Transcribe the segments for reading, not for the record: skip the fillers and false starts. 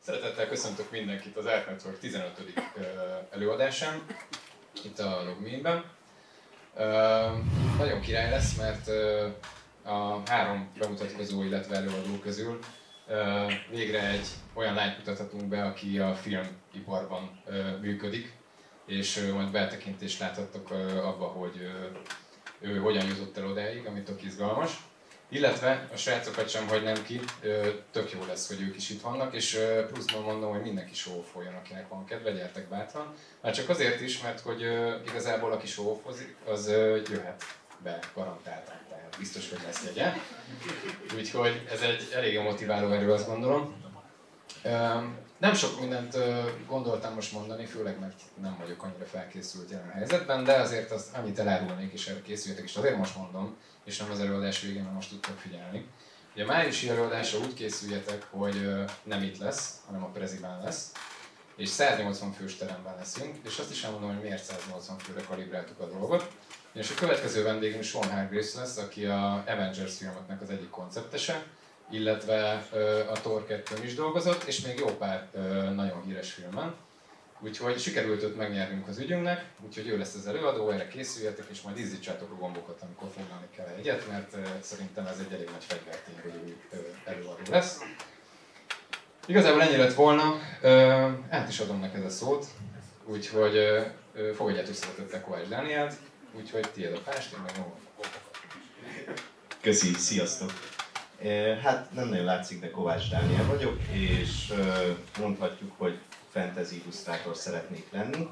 Szeretettel köszöntök mindenkit az Art Network 15. előadásán, itt a Logmein-ben. Nagyon király lesz, mert a 3 bemutatkozó, illetve előadó közül végre egy olyan lányt mutathatunk be, aki a filmiparban működik, és majd betekintést láthattok abba, hogy ő hogyan jutott el odáig, ami tök izgalmas. Illetve a srácokat sem hagynám ki, tök jó lesz, hogy ők is itt vannak, és pluszban mondom, hogy mindenki show-offoljon, akinek van kedve, gyertek bátran. Már csak azért is, mert hogy igazából aki show-offozik, az jöhet be garantáltan, tehát biztos, hogy lesz jegye. Úgyhogy ez egy elég motiváló erő, azt gondolom. Nem sok mindent gondoltam most mondani, főleg mert nem vagyok annyira felkészült jelen helyzetben, de azért azt annyit elárulnék, és erre készüljetek, és azért most mondom, és nem az előadás végén, mert most tudtok figyelni. Ugye a májusi előadásra úgy készüljetek, hogy nem itt lesz, hanem a Preziben lesz, és 180 fős teremben leszünk, és azt is elmondom, hogy miért 180 főre kalibráltuk a dolgot. És a következő vendégünk Sean Hargraves lesz, aki a Avengers filmeknek az egyik konceptese, illetve a Thor 2-n is dolgozott, és még jó pár nagyon híres filmen. Úgyhogy sikerült őt megnyernünk az ügyünknek, úgyhogy ő lesz az előadó, erre készüljetek, és majd izzítsátok a gombokat, amikor foglalni kell egyet, mert szerintem ez egy elég nagy fegyvertény, hogy ő előadó lesz. Igazából ennyi lett volna, át is adom neked a szót, úgyhogy fogadjátok szeretettel Kovács Dánielt, úgyhogy tiéd a pást, én meg magam. Köszi, sziasztok! Hát nem nagyon látszik, de Kovács Dániel vagyok, és mondhatjuk, hogy fantasy illusztrátor szeretnék lenni.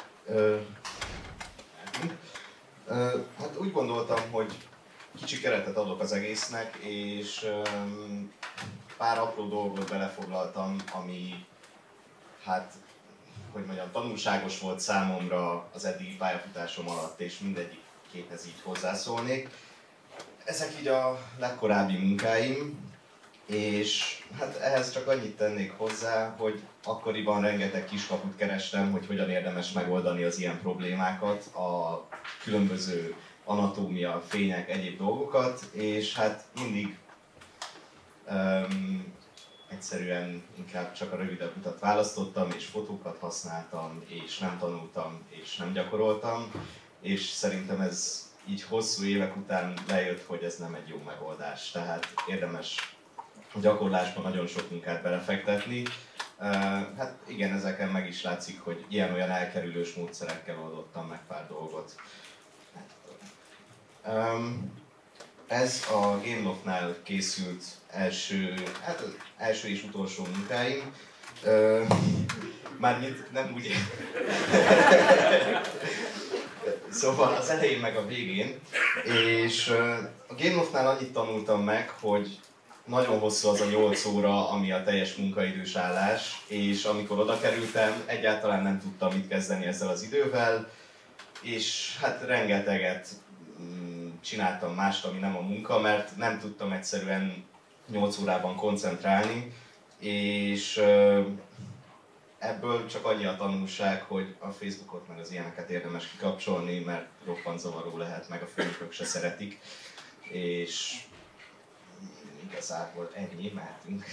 Hát úgy gondoltam, hogy kicsi keretet adok az egésznek, és pár apró dolgot belefoglaltam, ami hát, hogy mondjam, tanulságos volt számomra az eddigi pályafutásom alatt, és mindegyikhez így hozzászólnék. Ezek így a legkorábbi munkáim, és hát ehhez csak annyit tennék hozzá, hogy akkoriban rengeteg kiskaput kerestem, hogy hogyan érdemes megoldani az ilyen problémákat, a különböző anatómia, fények, egyéb dolgokat, és hát mindig egyszerűen inkább csak a rövidebb utat választottam, és fotókat használtam, és nem tanultam, és nem gyakoroltam, és szerintem ez így hosszú évek után lejött, hogy ez nem egy jó megoldás. Tehát érdemes a gyakorlásban nagyon sok munkát belefektetni. Hát igen, ezeken meg is látszik, hogy ilyen-olyan elkerülős módszerekkel oldottam meg pár dolgot. Ez a Gameloftnál készült első és utolsó munkáim. Mármint nem úgy... Szóval az elején meg a végén, és a Gameloftnál annyit tanultam meg, hogy nagyon hosszú az a 8 óra, ami a teljes munkaidős állás, és amikor oda kerültem, egyáltalán nem tudtam mit kezdeni ezzel az idővel, és hát rengeteget csináltam mást, ami nem a munka, mert nem tudtam egyszerűen 8 órában koncentrálni, és ebből csak annyi a tanulság, hogy a Facebookot meg az ilyeneket érdemes kikapcsolni, mert roppant zavaró lehet, meg a főnökök se szeretik, és igazából ennyi, mehetünk.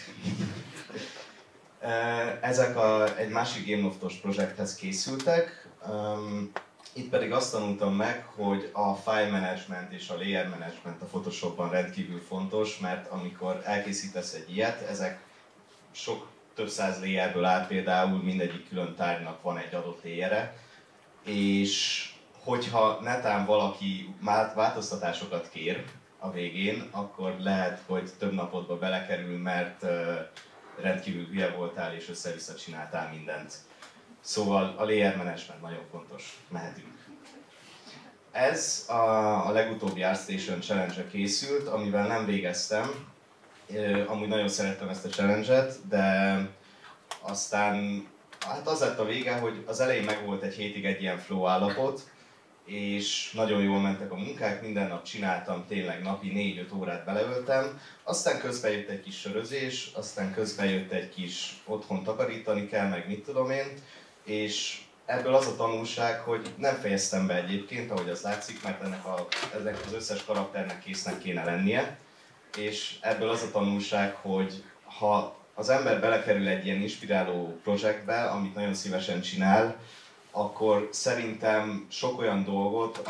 Ezek egy másik Gameloftos projekthez készültek, itt pedig azt tanultam meg, hogy a file management és a layer management a Photoshopban rendkívül fontos, mert amikor elkészítesz egy ilyet, ezek több száz layerből áll, például mindegyik külön tárgynak van egy adott layere, és hogyha netán valaki változtatásokat kér a végén, akkor lehet, hogy több napodba belekerül, mert rendkívül hülye voltál és össze-vissza csináltál mindent. Szóval a layer management nagyon fontos, mehetünk. Ez a legutóbbi ArtStation Challenge-re készült, amivel nem végeztem. Amúgy nagyon szerettem ezt a challenge-et, de aztán hát az lett a vége, hogy az elején megvolt egy hétig egy ilyen flow állapot, és nagyon jól mentek a munkák, minden nap csináltam, tényleg napi 4-5 órát beleöltem, aztán közben jött egy kis sörözés, aztán közben jött egy kis otthon takarítani kell, meg mit tudom én, és ebből az a tanulság, hogy nem fejeztem be egyébként, ahogy az látszik, mert ennek az összes karakternek késznek kéne lennie, és ebből az a tanulság, hogy ha az ember belekerül egy ilyen inspiráló projektbe, amit nagyon szívesen csinál, akkor szerintem sok olyan dolgot,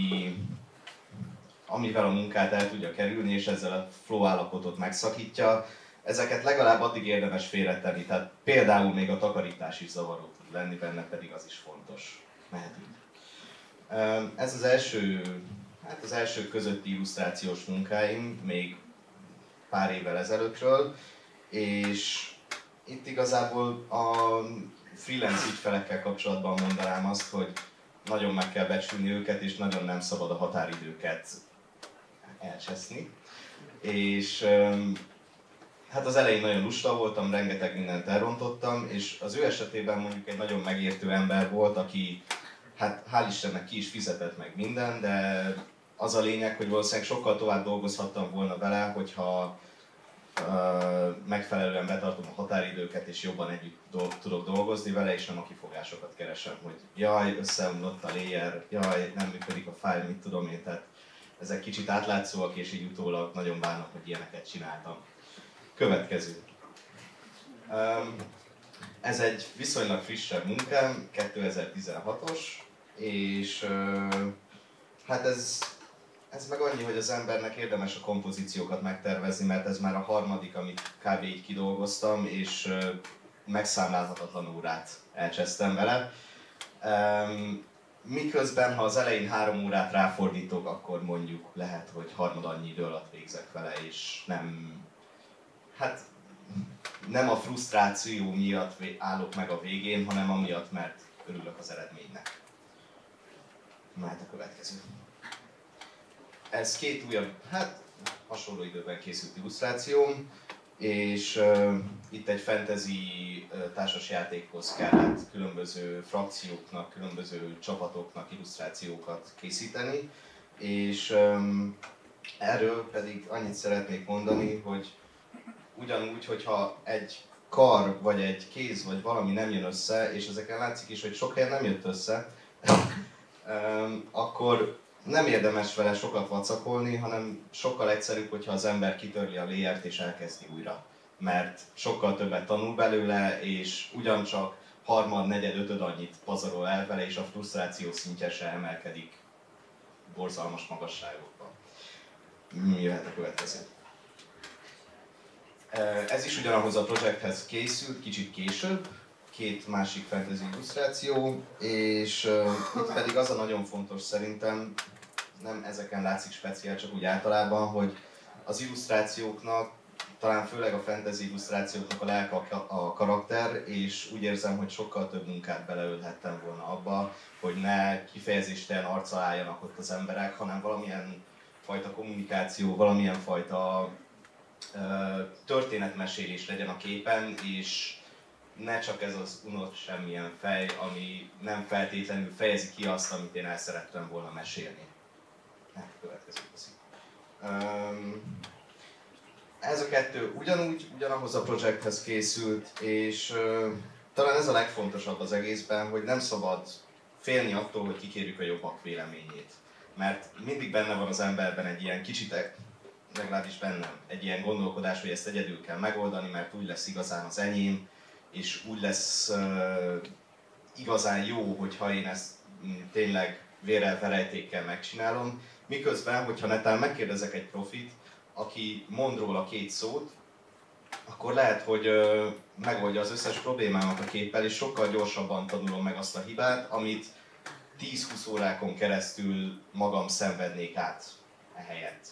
amivel a munkát el tudja kerülni, és ezzel a flow állapotot megszakítja, ezeket legalább addig érdemes félretenni. Tehát például még a takarítás is zavaró tud lenni, benne pedig az is fontos. Mehetünk. Ez az első közötti illusztrációs munkáim, még pár évvel ezelőttről, és itt igazából a freelance ügyfelekkel kapcsolatban mondanám azt, hogy nagyon meg kell becsülni őket, és nagyon nem szabad a határidőket elcseszni. És hát az elején nagyon lusta voltam, rengeteg mindent elrontottam, és az ő esetében mondjuk egy nagyon megértő ember volt, aki hát hál' Istennek ki is fizetett meg minden, de az a lényeg, hogy valószínűleg sokkal tovább dolgozhattam volna vele, hogyha megfelelően betartom a határidőket, és jobban együtt tudok dolgozni vele, és nem a kifogásokat keresem, hogy jaj, összeomlott a layer, jaj, nem működik a file, mit tudom én, tehát ezek kicsit átlátszóak, és így utólag nagyon bánok, hogy ilyeneket csináltam. Következő. Ez egy viszonylag frissebb munkám, 2016-os, és hát ez meg annyi, hogy az embernek érdemes a kompozíciókat megtervezni, mert ez már a harmadik, amit kb. Így kidolgoztam, és megszámlálhatatlan órát elcsesztem vele. Miközben, ha az elején 3 órát ráfordítok, akkor mondjuk lehet, hogy harmad annyi idő alatt végzek vele, és nem a frusztráció miatt állok meg a végén, hanem amiatt, mert örülök az eredménynek. Mehet a következő. Ez 2 újabb, hasonló időben készült illusztrációm, és itt egy fantasy társasjátékhoz kellett különböző frakcióknak, különböző csapatoknak illusztrációkat készíteni, és erről pedig annyit szeretnék mondani, hogy ugyanúgy, hogyha egy kar, vagy egy kéz, vagy valami nem jön össze, és ezeken látszik is, hogy sok helyen nem jött össze, akkor nem érdemes vele sokat vacakolni, hanem sokkal egyszerűbb, hogyha az ember kitörli a layert és elkezdi újra. Mert sokkal többet tanul belőle, és ugyancsak harmad, negyed, ötöd annyit pazarol el vele, és a frusztráció szintje se emelkedik borzalmas magasságokba. Jöhet a következő. Ez is ugyanahoz a projekthez készült, kicsit később, 2 másik fantasy illusztráció, és itt pedig az a nagyon fontos szerintem, nem ezeken látszik speciál, csak úgy általában, hogy az illusztrációknak, talán főleg a fantasy illusztrációknak a lelke a karakter, és úgy érzem, hogy sokkal több munkát beleölhettem volna abba, hogy ne kifejezéstelen arccal álljanak ott az emberek, hanem valamilyen fajta kommunikáció, valamilyen fajta történetmesélés legyen a képen, és ne csak ez az unott semmilyen fej, ami nem feltétlenül fejezi ki azt, amit én el szerettem volna mesélni. Következő. Ez a 2 ugyanahoz a projekthez készült, és talán ez a legfontosabb az egészben, hogy nem szabad félni attól, hogy kikérjük a jobbak véleményét. Mert mindig benne van az emberben egy ilyen kicsit, legalábbis bennem, egy ilyen gondolkodás, hogy ezt egyedül kell megoldani, mert úgy lesz igazán az enyém, és úgy lesz igazán jó, hogyha én ezt tényleg vérrel, verejtékkel megcsinálom. Miközben, hogyha netán megkérdezek egy profit, aki mond róla 2 szót, akkor lehet, hogy megoldja az összes problémámat a képpel, és sokkal gyorsabban tanulom meg azt a hibát, amit 10-20 órákon keresztül magam szenvednék át ehelyett.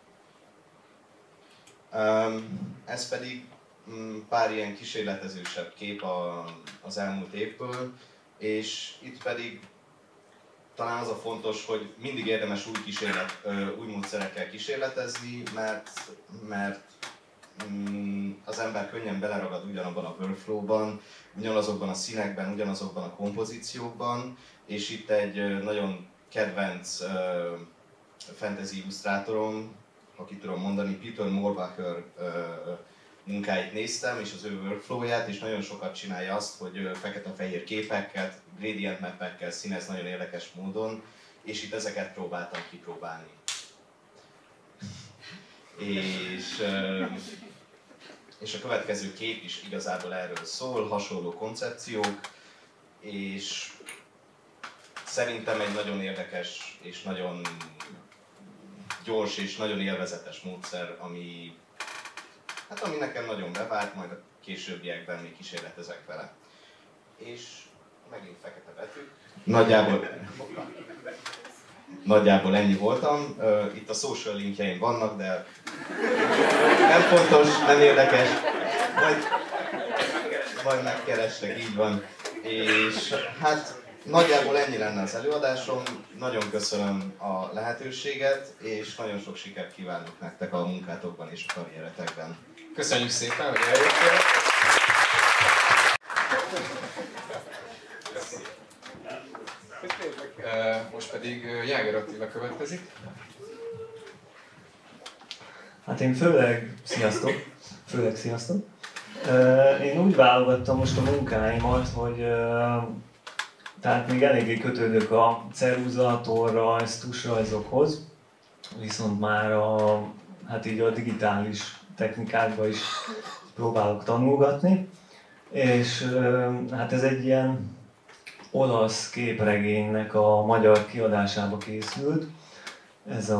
Ez pedig pár ilyen kísérletezősebb kép az elmúlt évből, és itt pedig talán az a fontos, hogy mindig érdemes új módszerekkel kísérletezni, mert az ember könnyen beleragad ugyanabban a workflow-ban, ugyanazokban a színekben, ugyanazokban a kompozíciókban, és itt egy nagyon kedvenc fantasy illusztrátorom, ha ki tudom mondani, Peter Morbacher munkáit néztem, és az ő workflowját, és nagyon sokat csinálja azt, hogy fekete-fehér képeket, gradient mappekkel színez nagyon érdekes módon, és itt ezeket próbáltam kipróbálni. És És a következő kép is igazából erről szól, hasonló koncepciók, és szerintem egy nagyon érdekes és nagyon gyors és nagyon élvezetes módszer, ami nekem nagyon bevált, majd a későbbiekben még kísérletezek vele. És megint fekete betűk. Nagyjából ennyi voltam. Itt a social linkjeim vannak, de nem fontos, nem érdekes. Majd megkerestek, így van. És hát nagyjából ennyi lenne az előadásom. Nagyon köszönöm a lehetőséget, és nagyon sok sikert kívánok nektek a munkátokban és a karrieretekben. Köszönjük szépen, hogy eljöttél! Most pedig Jáger Attila következik. Hát én főleg sziasztok. Én úgy válogattam most a munkáimat, hogy tehát még eléggé kötődök a ceruza, torrajz, tusrajzokhoz, viszont már hát így a digitális technikákba is próbálok tanulgatni, és hát ez egy ilyen olasz képregénynek a magyar kiadásába készült. Ez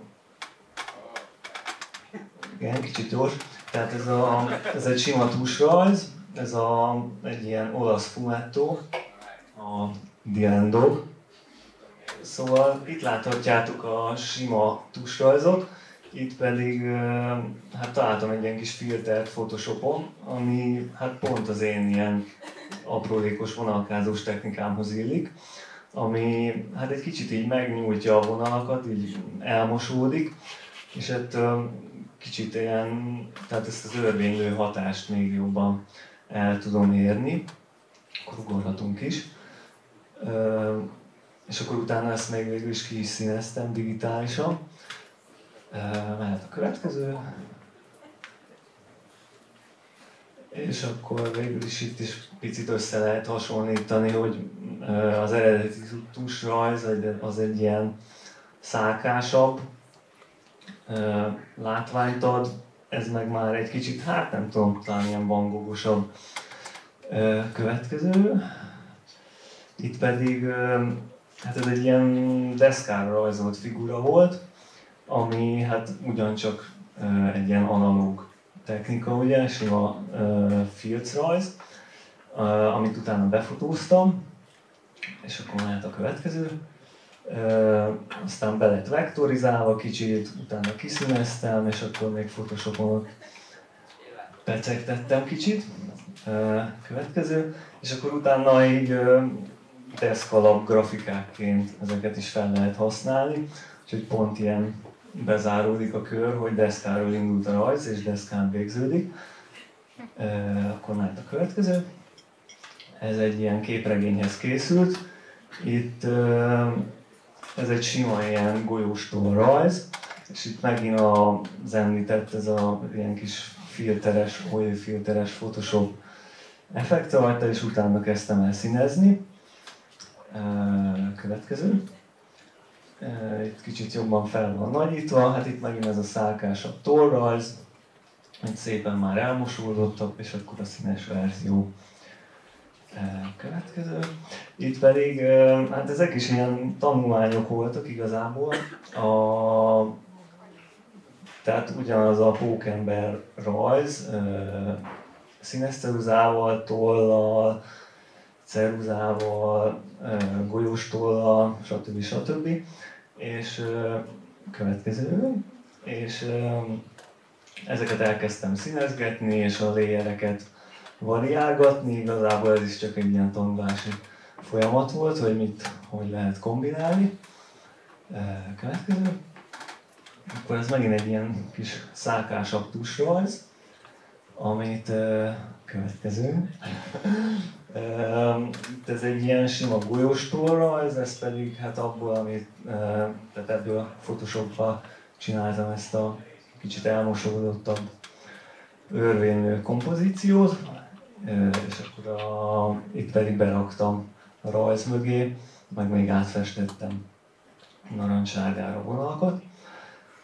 igen, kicsit gyors. Tehát ez egy sima tusrajz, ez egy ilyen olasz fumetto, a The End Dog. Szóval itt láthatjátok a sima tusrajzot, itt pedig hát találtam egy ilyen kis filtert Photoshopon, ami hát pont az én ilyen aprólékos vonalkázós technikámhoz illik, ami hát egy kicsit így megnyújtja a vonalakat, így elmosódik, és hát kicsit ilyen, tehát ezt az örvénylő hatást még jobban el tudom érni. Akkor ugorhatunk is. És akkor utána ezt még végül is ki is színeztem digitálisan. Mehet a következő. És akkor végül is itt is picit össze lehet hasonlítani, hogy az eredeti tusrajz az egy ilyen szálkásabb látványt ad, ez meg már egy kicsit, hát nem tudom, talán ilyen vangogosabb. Következő. Itt pedig, hát ez egy ilyen deszkára rajzolt figura volt, ami hát ugyancsak egy ilyen analóg technika, ugye, sima filcrajz, amit utána befotóztam, és akkor mehet a következő. Aztán be lett vektorizálva kicsit, utána kiszíneztem, és akkor még Photoshopon pecegtettem kicsit. Következő, és akkor utána így deszkalap grafikákként ezeket is fel lehet használni, úgyhogy pont ilyen bezáródik a kör, hogy deszkáról indult a rajz, és deszkán végződik. Akkor mehet a következő. Ez egy ilyen képregényhez készült. Itt ez egy sima ilyen golyóstól rajz, és itt megint az említett ez a ilyen kis filteres, oil-filteres Photoshop effekt rajta, és utána kezdtem el színezni. Következő. Itt kicsit jobban fel van nagyítva, hát itt megint ez a szálkásabb torrajz, itt szépen már elmosódottak, és akkor a színes verzió. Következő. Itt pedig, hát ezek is ilyen tanulmányok voltak igazából. Tehát ugyanaz a pókember rajz, színes ceruzával, tollal, ceruzával, golyóstollal, stb. És következő. És ezeket elkezdtem színezgetni, és a layereket variálgatni. Igazából ez is csak egy ilyen tanulási folyamat volt, hogy hogy lehet kombinálni. Következő. Akkor ez megint egy ilyen kis szálkásabb tusrajz, amit következő. Ez egy ilyen sima golyóstólrajz, ez pedig hát abból, tehát ebből a Photoshopban csináltam ezt a kicsit elmosódottabb örvénylő kompozíciót, és akkor itt pedig beraktam a rajz mögé, meg még átfestettem narancssárgára vonalakat.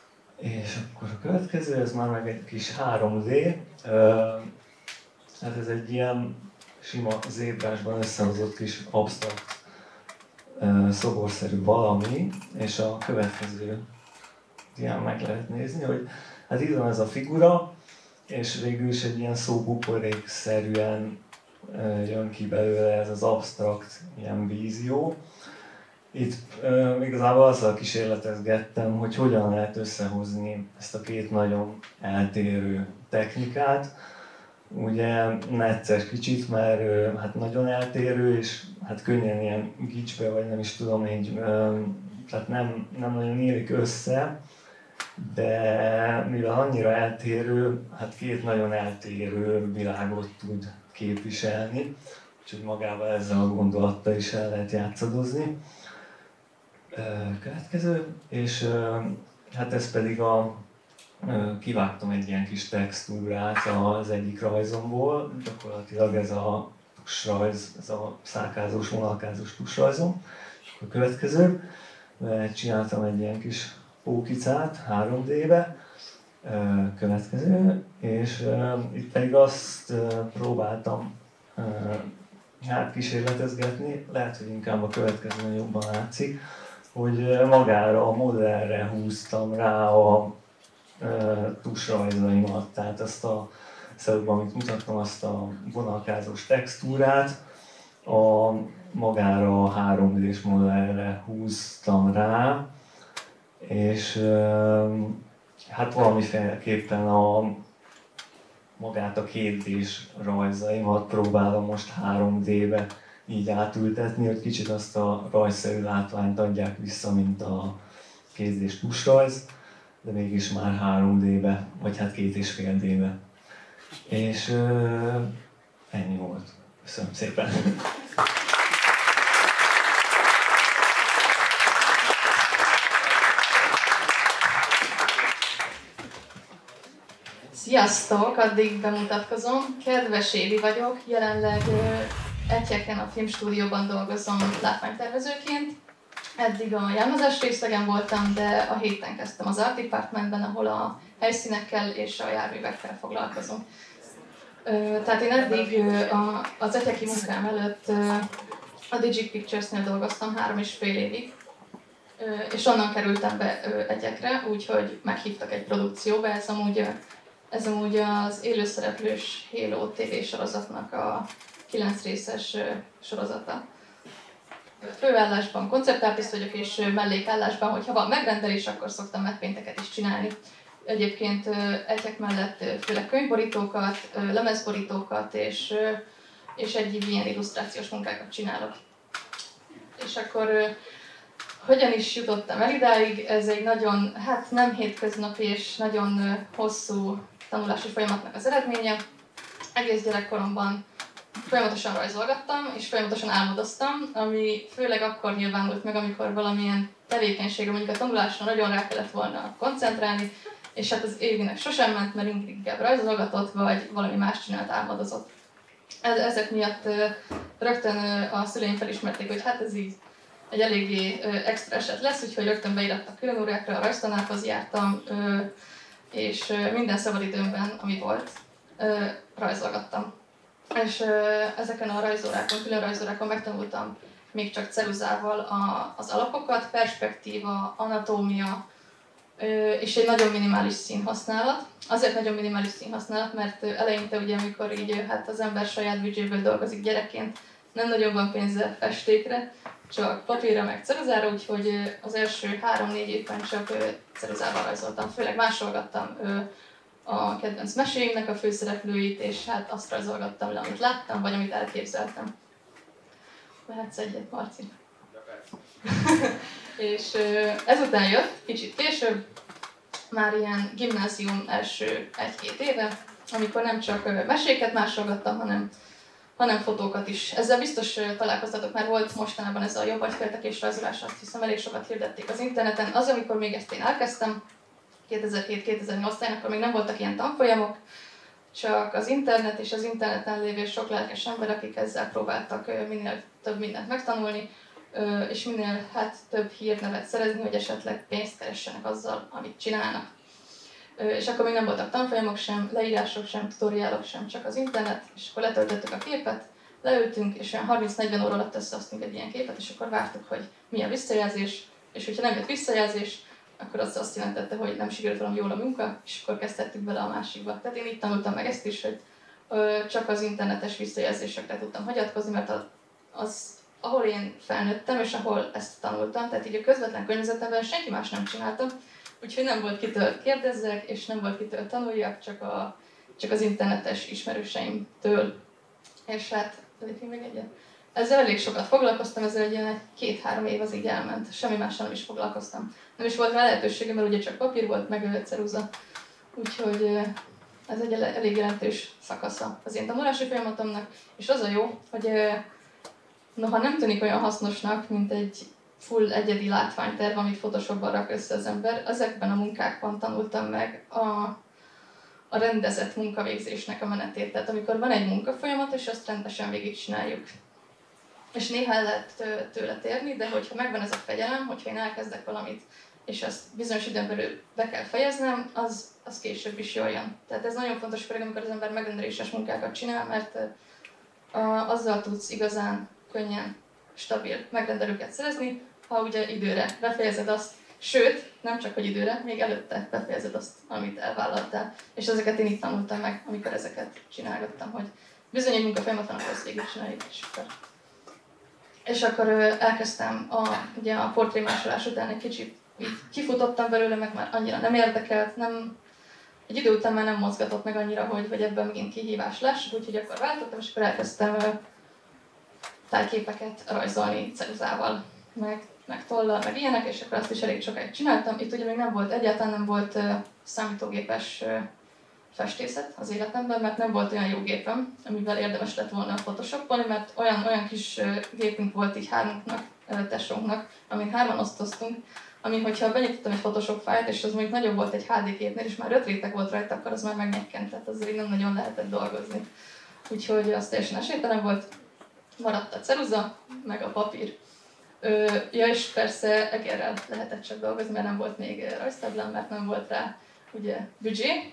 És akkor a következő, ez már meg egy kis 3D. Hát ez egy ilyen sima zébrásban összehozott kis absztrakt szoborszerű valami, és a következő ilyen meg lehet nézni, hogy hát itt van ez a figura, és végül is egy ilyen szóbuborékszerűen jön ki belőle ez az absztrakt ilyen vízió. Itt igazából azzal kísérletezgettem, hogy hogyan lehet összehozni ezt a két nagyon eltérő technikát. Ugye necces kicsit, mert hát nagyon eltérő, és hát könnyen ilyen gicsbe, vagy nem is tudom így, tehát nem nagyon illik össze, de mivel annyira eltérő, hát két nagyon eltérő világot tud képviselni, úgyhogy magával ezzel a gondolattal is el lehet játszadozni. Következő, és hát ez pedig kivágtam egy ilyen kis textúrát az egyik rajzomból, gyakorlatilag ez a tusrajz, ez a szálkázós, vonalkázós tusrajzom. A következő, csináltam egy ilyen kis pókicát 3D-be, következő, és itt pedig azt próbáltam hát kísérletezgetni, lehet, hogy inkább a következőn jobban látszik, hogy magára a modellre húztam rá a tusrajzaimat, tehát azt a szerűben, amit mutattam, azt a vonalkázós textúrát magára a 3D-s modellre húztam rá, és hát valamiféleképpen magát a 2D-s rajzaimat próbálom most 3D-be így átültetni, hogy kicsit azt a rajzszerű látványt adják vissza, mint a 2D-s tusrajz, de mégis már 3D-be, vagy hát 2,5D-be. És ennyi volt. Köszönöm szépen! Sziasztok! Addig bemutatkozom. Kedves Évi vagyok, jelenleg Etyeken a filmstúdióban dolgozom látványtervezőként. Eddig a jelmezes részlegen voltam, de a héten kezdtem az Art Departmentben, ahol a helyszínekkel és a járművekkel foglalkozunk. Tehát én eddig az etyeki munkám előtt a Digic Pictures-nél dolgoztam 3,5 évig, és onnan kerültem be Etyekre, úgyhogy meghívtak egy produkcióba, ez amúgy az élőszereplős Halo TV sorozatnak a 9 részes sorozata. Főállásban konceptartist vagyok, és mellékállásban, hogyha van megrendelés, akkor szoktam megpénteket is csinálni. Egyébként Etyek mellett főleg könyvborítókat, lemezborítókat és egyéb ilyen illusztrációs munkákat csinálok. És akkor hogyan is jutottam el idáig? Ez egy nagyon, hát nem hétköznapi és nagyon hosszú tanulási folyamatnak az eredménye. Egész gyerekkoromban folyamatosan rajzolgattam, és folyamatosan álmodoztam, ami főleg akkor nyilvánult meg, amikor valamilyen tevékenységre, mondjuk a tanulásra nagyon rá kellett volna koncentrálni, és hát az Évinek sosem ment, mert inkább rajzolgatott, vagy valami más csinált, álmodozott. Ezek miatt rögtön a szüleim felismerték, hogy hát ez így egy eléggé extra eset lesz, úgyhogy rögtön beirattak külön órákra, a rajztanárhoz jártam, és minden szabadidőmben, ami volt, rajzolgattam. És ezeken a rajzórákon, külön rajzórákon megtanultam még csak ceruzával az alapokat, perspektíva, anatómia, és egy nagyon minimális színhasználat. Azért nagyon minimális színhasználat, mert eleinte ugye, amikor így hát az ember saját büdzséből dolgozik gyerekként, nem nagyon van pénze festékre, csak papírra meg ceruzára, úgyhogy az első 3-4 évben csak ceruzával rajzoltam. Főleg másolgattam a kedvenc meséimnek a főszereplőit, és hát azt rajzolgattam le, amit láttam, vagy amit elképzeltem. Vehetsz egyet, Marci? És ezután jött, kicsit később, már ilyen gimnázium első 1-2 éve, amikor nem csak meséket másolgattam, hanem fotókat is. Ezzel biztos találkoztatok, már volt mostanában ez a jobb agyféltekés rajzolás, azt hiszem elég sokat hirdették az interneten. Az, amikor még ezt én elkezdtem, 2007-2008-ban, akkor még nem voltak ilyen tanfolyamok, csak az internet és az interneten lévő sok lelkes ember, akik ezzel próbáltak minél több mindent megtanulni, és minél több hírnevet szerezni, hogy esetleg pénzt keressenek azzal, amit csinálnak. És akkor még nem voltak tanfolyamok sem, leírások sem, tutoriálok sem, csak az internet, és akkor letöltöttük a képet, leültünk, és olyan 30-40 óra alatt összehoztunk egy ilyen képet, és akkor vártuk, hogy mi a visszajelzés, és hogyha nem jött visszajelzés, akkor az azt jelentette, hogy nem sikerült valami jól a munka, és akkor kezdtettük bele a másikba. Tehát én így tanultam meg ezt is, hogy csak az internetes visszajelzésekre tudtam hagyatkozni, mert ahol én felnőttem, és ahol ezt tanultam, tehát így a közvetlen környezetemben senki más nem csinálta, úgyhogy nem volt kitől kérdezzek, és nem volt kitől tanuljak, csak az internetes ismerőseimtől. És hát, még egyet. Ezzel elég sokat foglalkoztam, ezzel egy ilyen 2-3 év az így elment, semmi mással nem is foglalkoztam. Nem is volt rá lehetőségem, mert ugye csak papír volt, meg ceruza. Úgyhogy ez egy elég jelentős szakasza az én tanulási folyamatomnak, és az a jó, hogy noha nem tűnik olyan hasznosnak, mint egy full egyedi látványterv, amit Photoshopban rak össze az ember, ezekben a munkákban tanultam meg a rendezett munkavégzésnek a menetét. Tehát amikor van egy munkafolyamat, és azt rendesen végigcsináljuk. És néha el lehet tőle térni, de hogyha megvan ez a fegyelem, hogyha én elkezdek valamit, és azt bizonyos időn belül be kell fejeznem, az később is jól jön. Tehát ez nagyon fontos, főleg amikor az ember megrendeléses munkákat csinál, mert azzal tudsz igazán könnyen, stabil megrendelőket szerezni, ha ugye időre befejezed azt, sőt, nem csak hogy időre, még előtte befejezed azt, amit elvállaltál. És ezeket én itt tanultam meg, amikor ezeket csinálgattam, hogy bizony egy munkafolyamat van, akkor ezt végig csináljuk, és akkor elkezdtem ugye a portrémásolás után egy kicsit kifutottam belőle, meg már annyira nem érdekelt, egy idő után már nem mozgatott meg annyira, hogy ebből megint kihívás lesz, úgyhogy akkor váltottam, és akkor elkezdtem tájképeket rajzolni ceruzával, meg tollal, meg ilyenek, és akkor azt is elég sokáig csináltam. Itt ugye még egyáltalán nem volt számítógépes festészet az életemben, mert nem volt olyan jó gépem, amivel érdemes lett volna photoshopolni, mert olyan kis gépünk volt így hármunknak, tesónknak, amin hárman osztoztunk, amin, hogyha benyitottam egy Photoshop fájlt, és az mondjuk nagyobb volt egy HD képnél, és már 5 réteg volt rajta, akkor az már megnyekkent, tehát azért így nem nagyon lehetett dolgozni. Úgyhogy az teljesen esélytelen volt, maradt a ceruza, meg a papír. Ja, és persze egérrel lehetett csak dolgozni, mert nem volt még rajztáblám, mert nem volt rá ugye büdzsé.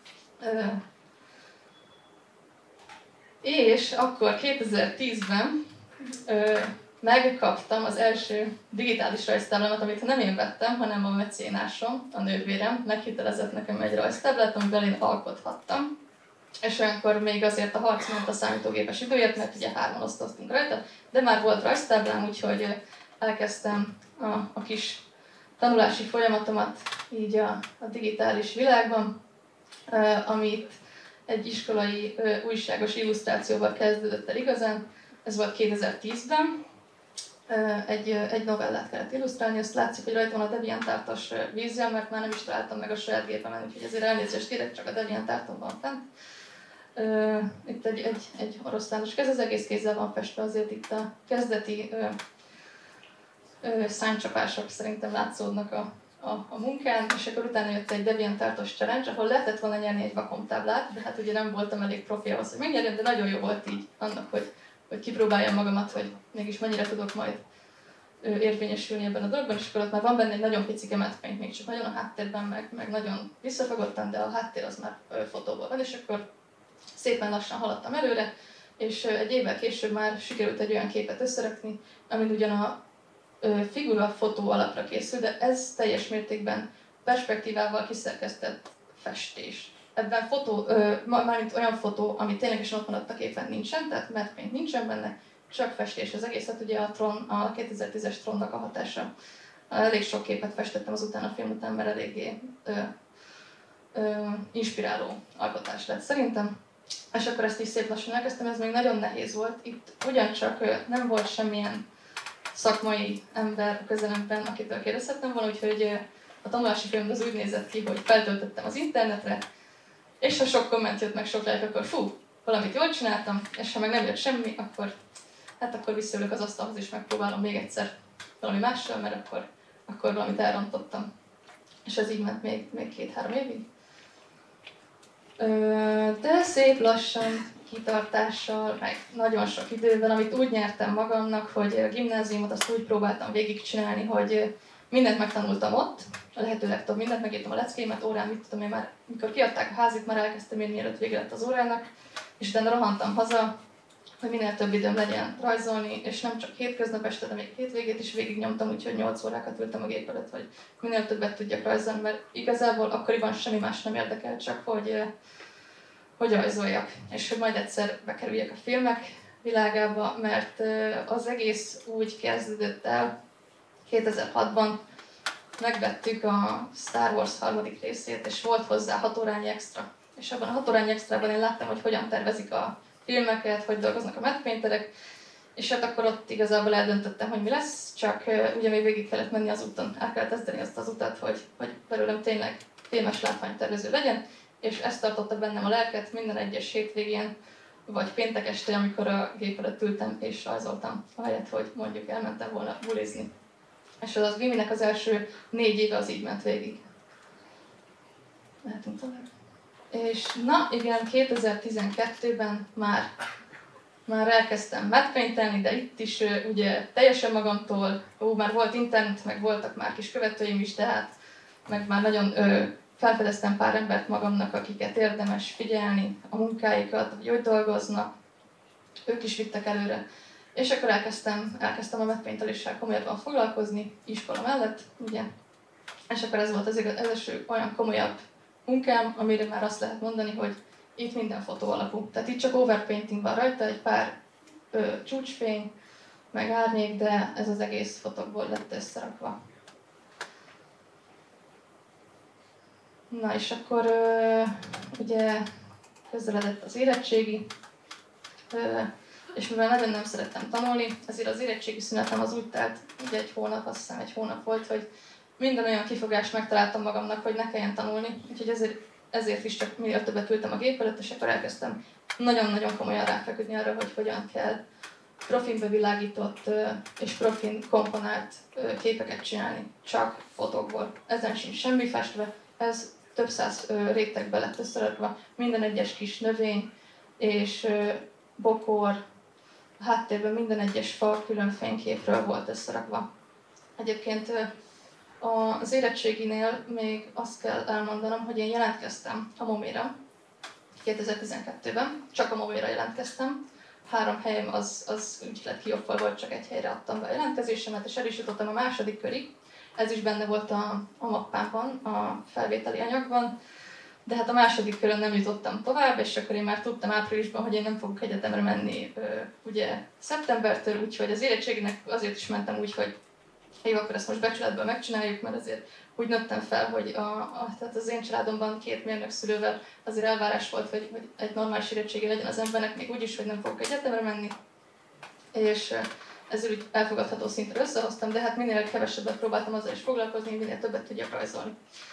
És akkor 2010-ben megkaptam az első digitális rajztáblámat, amit nem én vettem, hanem a mecénásom, a nővérem meghitelezett nekem egy rajztáblát, amivel én alkothattam. És olyankor még azért a harc ment a számítógépes időért, mert ugye hárman osztoztunk rajta, de már volt rajztáblám, úgyhogy elkezdtem a kis tanulási folyamatomat így a digitális világban, amit egy iskolai újságos illusztrációval kezdődött el igazán. Ez volt 2010-ben. Egy novellát kellett illusztrálni, azt látszik, hogy rajta van a DeviantArt-os vízzel, mert már nem is találtam meg a saját gépemen, úgyhogy ezért elnézést kérek, csak a DeviantArt-on van fent. Itt egy oroszlános kez, az egész kézzel van festve, azért itt a kezdeti száncsapások szerintem látszódnak a munkán, és akkor utána jött egy DeviantArt-os challenge, ahol lehetett volna nyerni egy Wacom táblát, de hát ugye nem voltam elég profi ahhoz, hogy megnyerjem, de nagyon jó volt így annak, hogy kipróbáljam magamat, hogy mégis mennyire tudok majd érvényesülni ebben a dologban, és akkor ott már van benne egy nagyon picike matte-paint, még csak nagyon a háttérben, meg nagyon visszafogottan, de a háttér az már fotóból van, és akkor szépen lassan haladtam előre, és egy évvel később már sikerült egy olyan képet összerakni, amin ugyan a figura fotó alapra készül, de ez teljes mértékben perspektívával kiszerkesztett festés. Ebben fotó, mármint olyan fotó, ami ténylegesen ott maradt a képen nincsen, tehát matte-paint nincsen benne, csak festés az egész, hát ugye a 2010-es Tronnak a hatása. Elég sok képet festettem azután a film után, mert eléggé inspiráló alkotás lett szerintem. És akkor ezt is szép lassan elkezdtem, ez még nagyon nehéz volt. Itt ugyancsak nem volt semmilyen szakmai ember közelemben, akitől kérdezhettem volna, úgyhogy a tanulási film az úgy nézett ki, hogy feltöltöttem az internetre, és ha sok komment jött meg, sok like, akkor fú, valamit jól csináltam, és ha meg nem jött semmi, akkor visszaülök az asztalhoz és megpróbálom még egyszer valami mással, mert akkor valamit elrontottam. És ez így ment még 2-3 évig. De szép lassan, kitartással, meg nagyon sok idővel, amit úgy nyertem magamnak, hogy a gimnáziumot azt úgy próbáltam végigcsinálni, hogy mindent megtanultam ott, a lehető legtöbb mindent, megírtam a leckémet, órán, mit tudom én már, mikor kiadták a házit, már elkezdtem írni, mielőtt vége lett az órának, és utána rohantam haza, hogy minél több időm legyen rajzolni, és nem csak hétköznap este, de még hétvégét is végignyomtam, úgyhogy 8 órákat ültem a gép előtt, hogy minél többet tudjak rajzolni, mert igazából akkoriban semmi más nem érdekel, csak hogy rajzoljak, és hogy majd egyszer bekerüljek a filmek világába, mert az egész úgy kezdődött el 2006-ban, megvettük a Star Wars harmadik részét, és volt hozzá 6 órányi extra. És abban a 6 órányi extrában én láttam, hogy hogyan tervezik a filmeket, hogy dolgoznak a matte painterek, és hát akkor ott igazából eldöntöttem, hogy mi lesz, csak ugye még végig kellett menni az úton, el kellett kezdeni azt az utat, hogy belőlem tényleg filmes látványtervező legyen, és ezt tartotta bennem a lelket minden egyes hétvégén, vagy péntek este, amikor a gép előtt ültem és rajzoltam, ahelyett, hogy mondjuk elmentem volna bulizni. És az Viminek az első 4 éve az így ment végig. Mehetünk tovább. És na igen, 2012-ben már elkezdtem matte-paintelni, de itt is ugye teljesen magamtól, már volt internet, meg voltak már kis követőim is, tehát meg már nagyon felfedeztem pár embert magamnak, akiket érdemes figyelni, a munkáikat, hogy dolgoznak, ők is vittek előre. És akkor elkezdtem a matte-painteléssel komolyabban foglalkozni, iskola mellett, ugye. És akkor ez volt az első olyan komolyabb munkám, amire már azt lehet mondani, hogy itt minden fotó alapú. Tehát itt csak overpainting van rajta, egy pár csúcsfény, meg árnyék, de ez az egész fotókból lett összerakva. Na és akkor ugye közeledett az érettségi, és mivel nagyon nem szerettem tanulni, ezért az érettségi szünetem az úgy telt, ugye egy hónap, azt hiszem egy hónap volt, hogy minden olyan kifogást megtaláltam magamnak, hogy ne kelljen tanulni, úgyhogy ezért is csak minél többet ültem a gép előtt, és akkor elkezdtem nagyon-nagyon komolyan ráfeküdni arra, hogy hogyan kell profin bevilágított és profin komponált képeket csinálni, csak fotókból. Ezen sincs semmi festve, ez több száz rétegbe lett összerakva, minden egyes kis növény és bokor, háttérben minden egyes fa külön fényképről volt összerakva. Egyébként az érettséginél még azt kell elmondanom, hogy én jelentkeztem a MOMI-ra 2012-ben, csak a MOMI-ra jelentkeztem. 3 helyem az ügylet kiokval volt, csak egy helyre adtam be a jelentkezésemet, és el is jutottam a második körig. Ez is benne volt a mappámban, a felvételi anyagban, de hát a második körön nem jutottam tovább, és akkor én már tudtam áprilisban, hogy én nem fogok egyetemre menni ugye szeptembertől, úgyhogy az érettséginek azért is mentem úgy, hogy jó, akkor ezt most becsületből megcsináljuk, mert azért úgy nőttem fel, hogy tehát az én családomban 2 mérnökszülővel azért elvárás volt, hogy egy normális érettségi legyen az embernek, még úgy is, hogy nem fogok egyetemre menni. És ezzel úgy elfogadható szintre összehoztam, de hát minél kevesebbet próbáltam azzal is foglalkozni, minél többet tudjak rajzolni.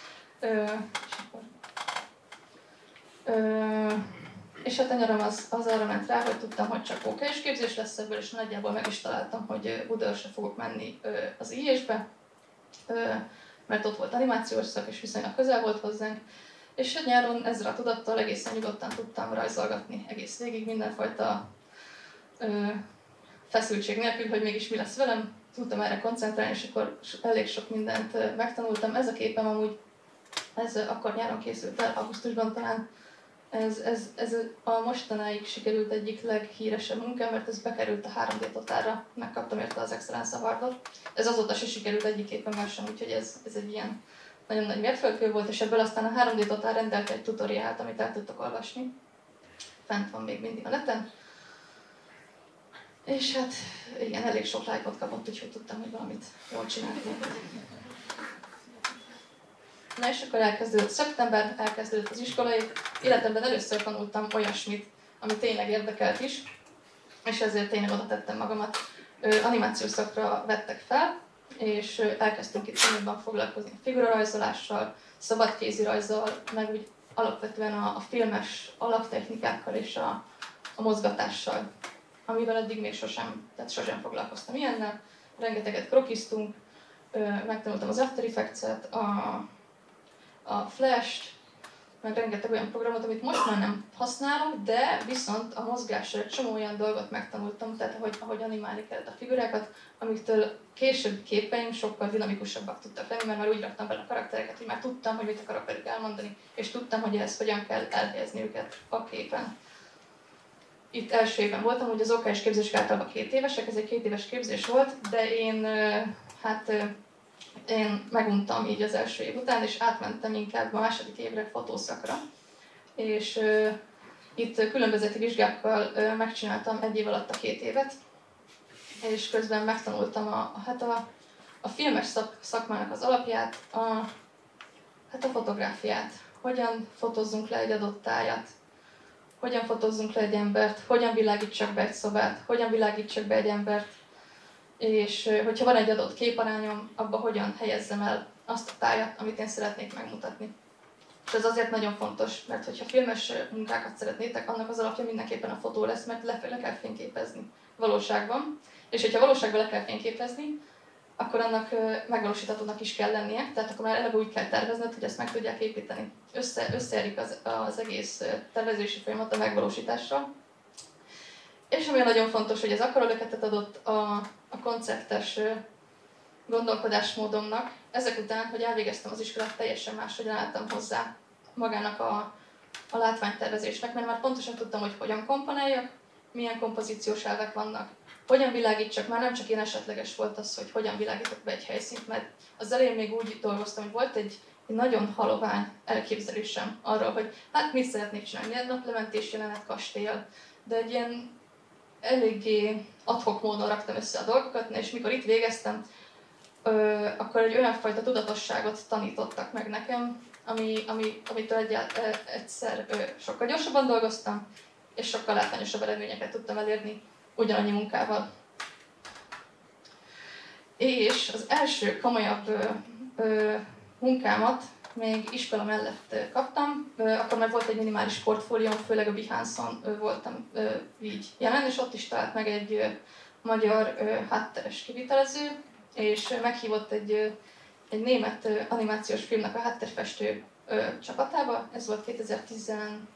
És hát a nyaram az arra ment rá, hogy tudtam, hogy csak OK-s képzés lesz ebből, és nagyjából meg is találtam, hogy Budaörsre fogok menni az IES-be, mert ott volt animációs szak, és viszonylag közel volt hozzánk. És egy nyáron ezzel a tudattal egészen nyugodtan tudtam rajzolgatni egész végig, mindenfajta feszültség nélkül, hogy mégis mi lesz velem. Tudtam erre koncentrálni, és akkor elég sok mindent megtanultam. Ez a képem amúgy, ez akkor nyáron készült el, augusztusban talán. Ez a mostanáig sikerült egyik leghíresebb munkám, mert ez bekerült a 3D Totálra, megkaptam érte az Excellence Awardot. Ez azóta se sikerült egyik képemmel sem, úgyhogy ez egy ilyen nagyon nagy mérföldkő volt, és ebből aztán a 3D Totál rendelte egy tutoriált, amit el tudtok olvasni. Fent van még mindig a neten. És hát igen, elég sok lájkot kapott, úgyhogy tudtam, hogy valamit jól csinálni. Na és akkor elkezdődött szeptember, elkezdődött az iskolai. Életemben először tanultam olyasmit, ami tényleg érdekelt is, és ezért tényleg oda tettem magamat. Animációs szakra vettek fel, és elkezdtünk itt komolyan foglalkozni a figurarajzolással, szabadkézi rajzzal, meg úgy alapvetően a filmes alaptechnikákkal és a mozgatással, amivel eddig még sosem foglalkoztam ilyennel. Rengeteget krokiztunk, megtanultam az After Effects-et, a Flash-t, meg rengeteg olyan programot, amit most már nem használok, de viszont a mozgásra egy csomó olyan dolgot megtanultam, tehát ahogy animálni kellett a figurákat, amiktől később képeim sokkal dinamikusabbak tudtak lenni, mert már úgy raktam bele a karaktereket, hogy már tudtam, hogy mit akarok velük elmondani, és tudtam, hogy ezt hogyan kell elhelyezni őket a képen. Itt első évben voltam, hogy az OKS képzések általában 2 évesek, ez egy 2 éves képzés volt, de én meguntam így az első év után, és átmentem inkább a második évre fotószakra. És itt különbözeti vizsgákkal megcsináltam 1 év alatt a 2 évet, és közben megtanultam a filmes szakmának az alapját, a fotográfiát. Hogyan fotózzunk le egy adott tájat, hogyan fotózzunk le egy embert, hogyan világítsak be egy szobát, hogyan világítsak be egy embert, és hogyha van egy adott képarányom, abba hogyan helyezzem el azt a tájat, amit én szeretnék megmutatni. És ez azért nagyon fontos, mert hogyha filmes munkákat szeretnétek, annak az alapja mindenképpen a fotó lesz, mert le kell fényképezni valóságban. És hogyha valóságban le kell fényképezni, akkor annak megvalósíthatónak is kell lennie, tehát akkor már eleve úgy kell tervezned, hogy ezt meg tudják építeni. Összeérik az egész tervezési folyamat a megvalósítással. És ami nagyon fontos, hogy ez akkora löketet adott a konceptes gondolkodásmódomnak. Ezek után, hogy elvégeztem az iskolát, teljesen máshogy álltam hozzá magának a látványtervezésnek, mert már pontosan tudtam, hogy hogyan komponáljak, milyen kompozíciós elvek vannak, hogyan világítsak, már nem csak én esetleges volt az, hogy hogyan világítok be egy helyszínt, mert az elején még úgy dolgoztam, hogy volt egy nagyon halovány elképzelésem arról, hogy hát mit szeretnék csinálni, egy naplementés jelenet kastélyal, de egy ilyen eléggé ad-hoc módon raktam össze a dolgokat, és mikor itt végeztem, akkor egy olyan fajta tudatosságot tanítottak meg nekem, amitől egyszer sokkal gyorsabban dolgoztam, és sokkal látványosabb eredményeket tudtam elérni ugyanannyi munkával. És az első komolyabb munkámat még iskola mellett kaptam, akkor már volt egy minimális portfólióm, főleg a Behance-on voltam így jelen, és ott is talált meg egy magyar hátteres kivitelező, és meghívott egy német animációs filmnek a háttérfestő csapatába, ez volt 2013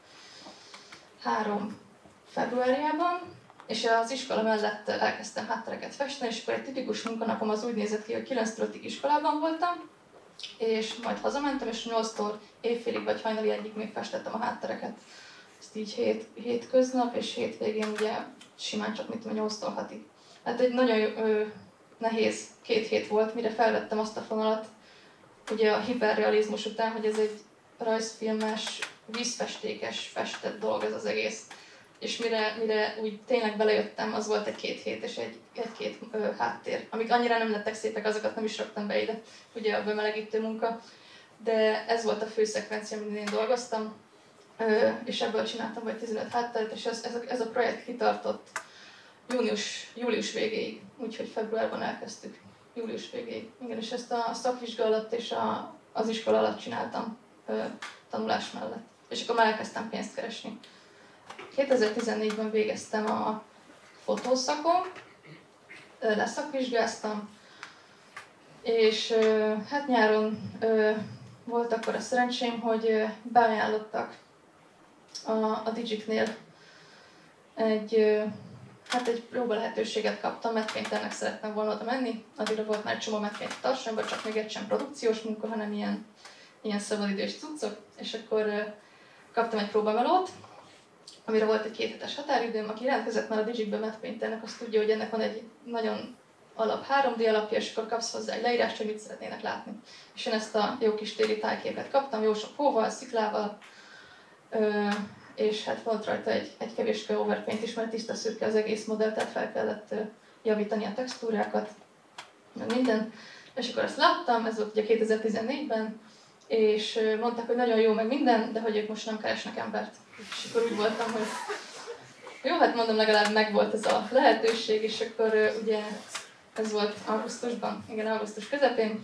februárjában, és az iskola mellett elkezdtem háttereket festeni, és akkor egy tipikus munkanapom az úgy nézett ki, hogy 9-től 5-ig iskolában voltam, és majd hazamentem, és 8-tól éjfélig vagy hajnali 1-ig még festettem a háttereket. Ezt így hétköznap, és hétvégén ugye simán csak 8-tól 6-ig. Hát egy nagyon nehéz 2 hét volt, mire felvettem azt a fonalat, ugye a hiperrealizmus után, hogy ez egy rajzfilmes, vízfestékes, festett dolog ez az egész. És mire úgy tényleg belejöttem, az volt egy 2 hét és egy-két háttér. Amik annyira nem lettek szépek, azokat nem is raktam be ide, ugye a bemelegítő munka. De ez volt a fő szekvencia, amin én dolgoztam, és ebből csináltam vagy 15 hátteret, és ez a projekt kitartott július végéig, úgyhogy februárban elkezdtük, július végéig. Igen, és ezt a szakvizsga alatt és az iskola alatt csináltam tanulás mellett. És akkor már elkezdtem pénzt keresni. 2014-ben végeztem a fotószakon, leszakvizsgáztam, és hát nyáron volt akkor a szerencsém, hogy beajánlottak a Digiknél egy próba lehetőséget kaptam, metfényternek szerettem volna oda menni, addigra volt már egy csomó metfényt a Tarsolyban, csak még egy sem produkciós munka, hanem ilyen szabadidős cuccok, és akkor kaptam egy próbamelót, amire volt egy 2 hetes határidőm. Aki jelentkezett már a Digikbe metfényternek, azt tudja, hogy ennek van egy nagyon alap 3D alapja, és akkor kapsz hozzá egy leírást, hogy mit szeretnének látni. És én ezt a jó kis téli tájképet kaptam, jó sok hóval, sziklával, és hát volt rajta egy kevéske overpaint is, mert tiszta szürke az egész modell, tehát fel kellett javítani a textúrákat, minden. És akkor azt láttam, ez volt ugye 2014-ben, és mondták, hogy nagyon jó meg minden, de hogy ők most nem keresnek embert. És akkor úgy voltam, hogy jó, hát mondom, legalább megvolt ez a lehetőség, és akkor ugye ez volt augusztusban, igen, augusztus közepén.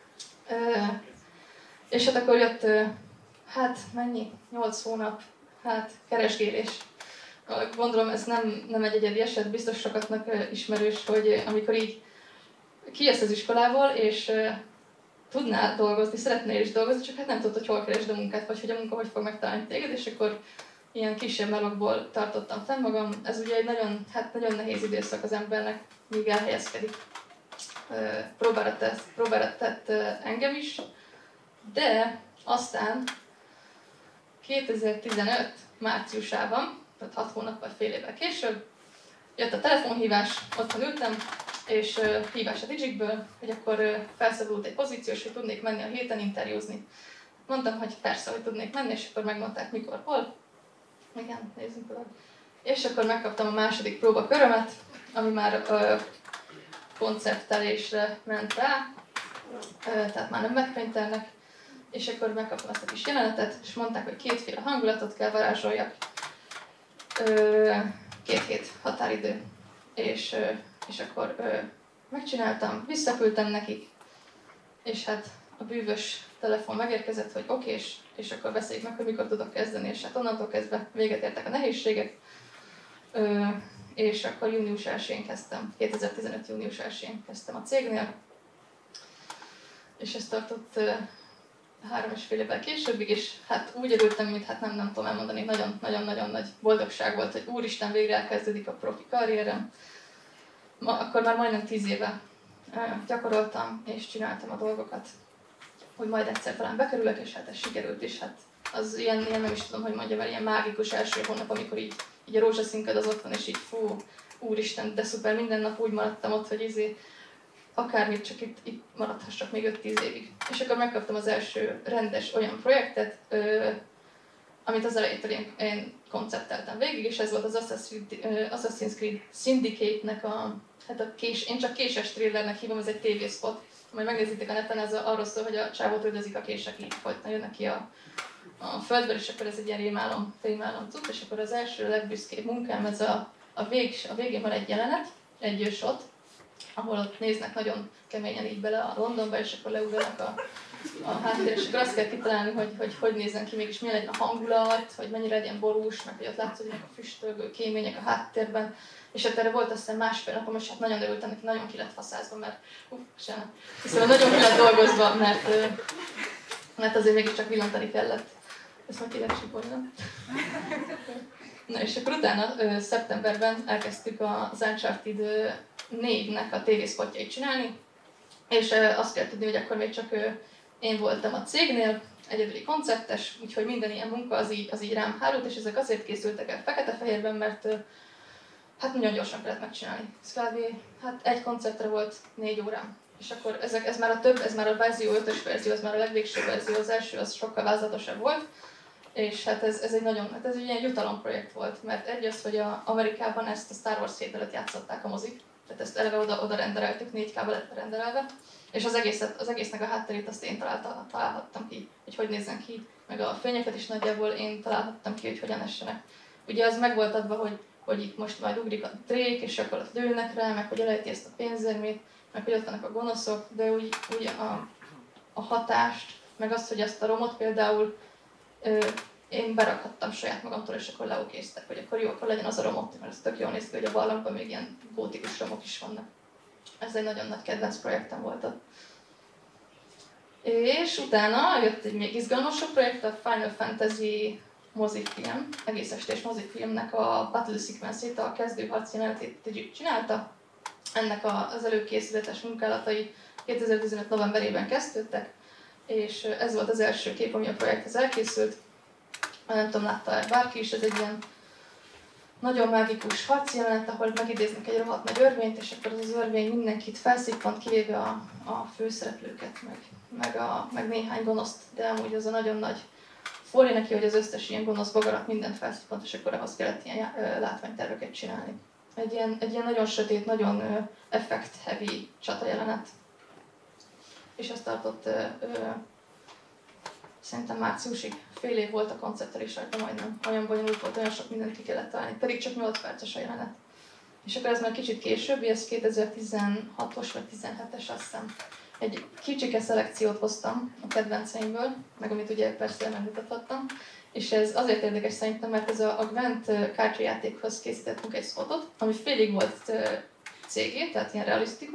És hát akkor jött, hát mennyi? 8 hónap, hát keresgélés. Gondolom ez nem egy egyedi eset, biztos sokatnak ismerős, hogy amikor így kijössz az iskolából, és tudnál dolgozni, szeretnél is dolgozni, csak hát nem tudod, hogy hol keresd a munkát, vagy hogy a munka hogy fog megtalálni téged, és akkor ilyen kisebb melókból tartottam fenn magam. Ez ugye egy nagyon nehéz időszak az embernek, míg elhelyezkedik. Próbára tett engem is, de aztán 2015 márciusában, tehát 6 hónappal, fél évvel később, jött a telefonhívás, otthon ültem, és hívás a Digikből, hogy akkor felszabadult egy pozíció, és hogy tudnék menni a héten interjúzni. Mondtam, hogy persze, hogy tudnék menni, és akkor megmondták mikor, hol. Igen, nézzünk oda. És akkor megkaptam a második próbakörömet, ami már konceptelésre ment rá, tehát már nem megprintelnek, és akkor megkaptam ezt a kis jelenetet, és mondták, hogy 2 féle hangulatot kell varázsoljak, 2 hét határidő, és akkor megcsináltam, visszaküldtem nekik, és hát a bűvös telefon megérkezett, hogy oké, és akkor beszéljük meg, hogy mikor tudok kezdeni, és hát onnantól kezdve véget értek a nehézségek, és akkor június 1-én kezdtem, 2015. június 1-én kezdtem a cégnél, és ez tartott 3,5 évvel későbbig, és hát úgy örültem, mint hát nem tudom elmondani, nagyon-nagyon nagy boldogság volt, hogy úristen, végre elkezdődik a profi karrierem. Akkor már majdnem 10 éve gyakoroltam és csináltam a dolgokat, hogy majd egyszer talán bekerülök, és hát ez sikerült is. Hát az ilyen nem is tudom, hogy mondjam el, ilyen mágikus első hónap, amikor így a rózsaszínköd az ott van, és így fú, úristen, de szuper, minden nap úgy maradtam ott, hogy akármit, csak itt maradhassak még 5-10 évig. És akkor megkaptam az első rendes olyan projektet, amit az elejétől én koncepteltem végig, és ez volt az Assassin's Creed Syndicate-nek én csak késes trailernek hívom, ez egy tévészpot. Majd megnézitek a neten, ez arról szól, hogy a csávót üldözik a kések, így folyton jönnek ki a földből, és akkor ez egy ilyen rémálom cucc, és akkor az első legbüszkébb munkám, ez a végén van egy jelenet, egy shot, ahol ott néznek nagyon keményen így bele a Londonba, és akkor leugranak a háttér, és akkor azt kell kitalálni, hogy nézzen ki mégis, milyen legyen a hangulat, hogy mennyire legyen borús, meg hogy ott látszódjanak a füstölgő kémények a háttérben. És hát erre volt azt hiszem 1,5 napom, és hát nagyon örültem neki, nagyon ki lett faszázva, mert szóval nagyon ki lett dolgozva, mert azért mégiscsak villantani kellett. Ezt majd hívják Sipolynak. Na és akkor utána szeptemberben elkezdtük az Uncharted 4-nek a tévészpotjait csinálni, és azt kell tudni, hogy akkor még csak én voltam a cégnél, egyedüli konceptes, úgyhogy minden ilyen munka az így rám hárult, és ezek azért készültek el fekete-fehérben, mert hát nagyon gyorsan kellett megcsinálni. Ez kb. Hát egy konceptre volt 4 órám. És akkor ez már ez már a verzió 5-ös verzió, ez már a legvégső verzió, az első az sokkal vázlatosabb volt. És hát ez egy ilyen jutalomprojekt volt, mert egyrészt, hogy Amerikában ezt a Star Wars 7 előtt játszották a mozik, tehát ezt eleve oda rendereltük, 4K-ba lett renderelve, és az egésznek a hátterét azt én találhattam ki, hogy nézzen ki, meg a fényeket is nagyjából én találhattam ki, hogy hogyan essenek. Ugye az meg volt adva, hogy itt most majd ugrik a trék, és akkor ott lőnek rá, meg hogy elejti ezt a pénzérmét, meg hogy ott vannak a gonoszok, de úgy a hatást, meg azt, hogy azt a romot például én berakhattam saját magamtól, és akkor leokéztek, hogy akkor jó, akkor legyen az a romot, mert ez tök jól néz ki, hogy a barlangban még ilyen gótikus romok is vannak. Ez egy nagyon nagy kedvenc projektem volt ott. És utána jött egy még izgalmasabb projekt, a Final Fantasy mozifilm, egész estés mozifilmnek a Battle Sequence-ét, a kezdőharc jelenetét csinálta. Ennek az előkészületes munkálatai 2015. novemberében kezdődtek, és ez volt az első kép, ami a projekthez elkészült. Nem tudom, látta bárki is, ez egy ilyen nagyon mágikus harci jelenet, ahol megidéznek egy rohadt nagy örvényt, és akkor az örvény mindenkit felszippant, kivéve a főszereplőket, meg néhány gonoszt, de amúgy az a nagyon nagy forré neki, hogy az összes ilyen gonosz bogarat mindent felszippant, és akkor ahhoz kellett ilyen látványterveket csinálni. Egy ilyen nagyon sötét, nagyon effect-heavy csata jelenet. És ez tartott szerintem márciusig. Fél év volt a konceptelés rajta majdnem. Olyan bonyolult volt, olyan sok mindent ki kellett találni. Pedig csak 8 perces a jelenet. És akkor ez már kicsit később, ez 2016-os vagy 17-es azt hiszem. Egy kicsike szelekciót hoztam a kedvenceimből, meg amit ugye persze megmutathattam. És ez azért érdekes szerintem, mert ez a Gwent kártyajátékhoz készítettünk egy spotot, ami félig volt CG, tehát ilyen realisztikus,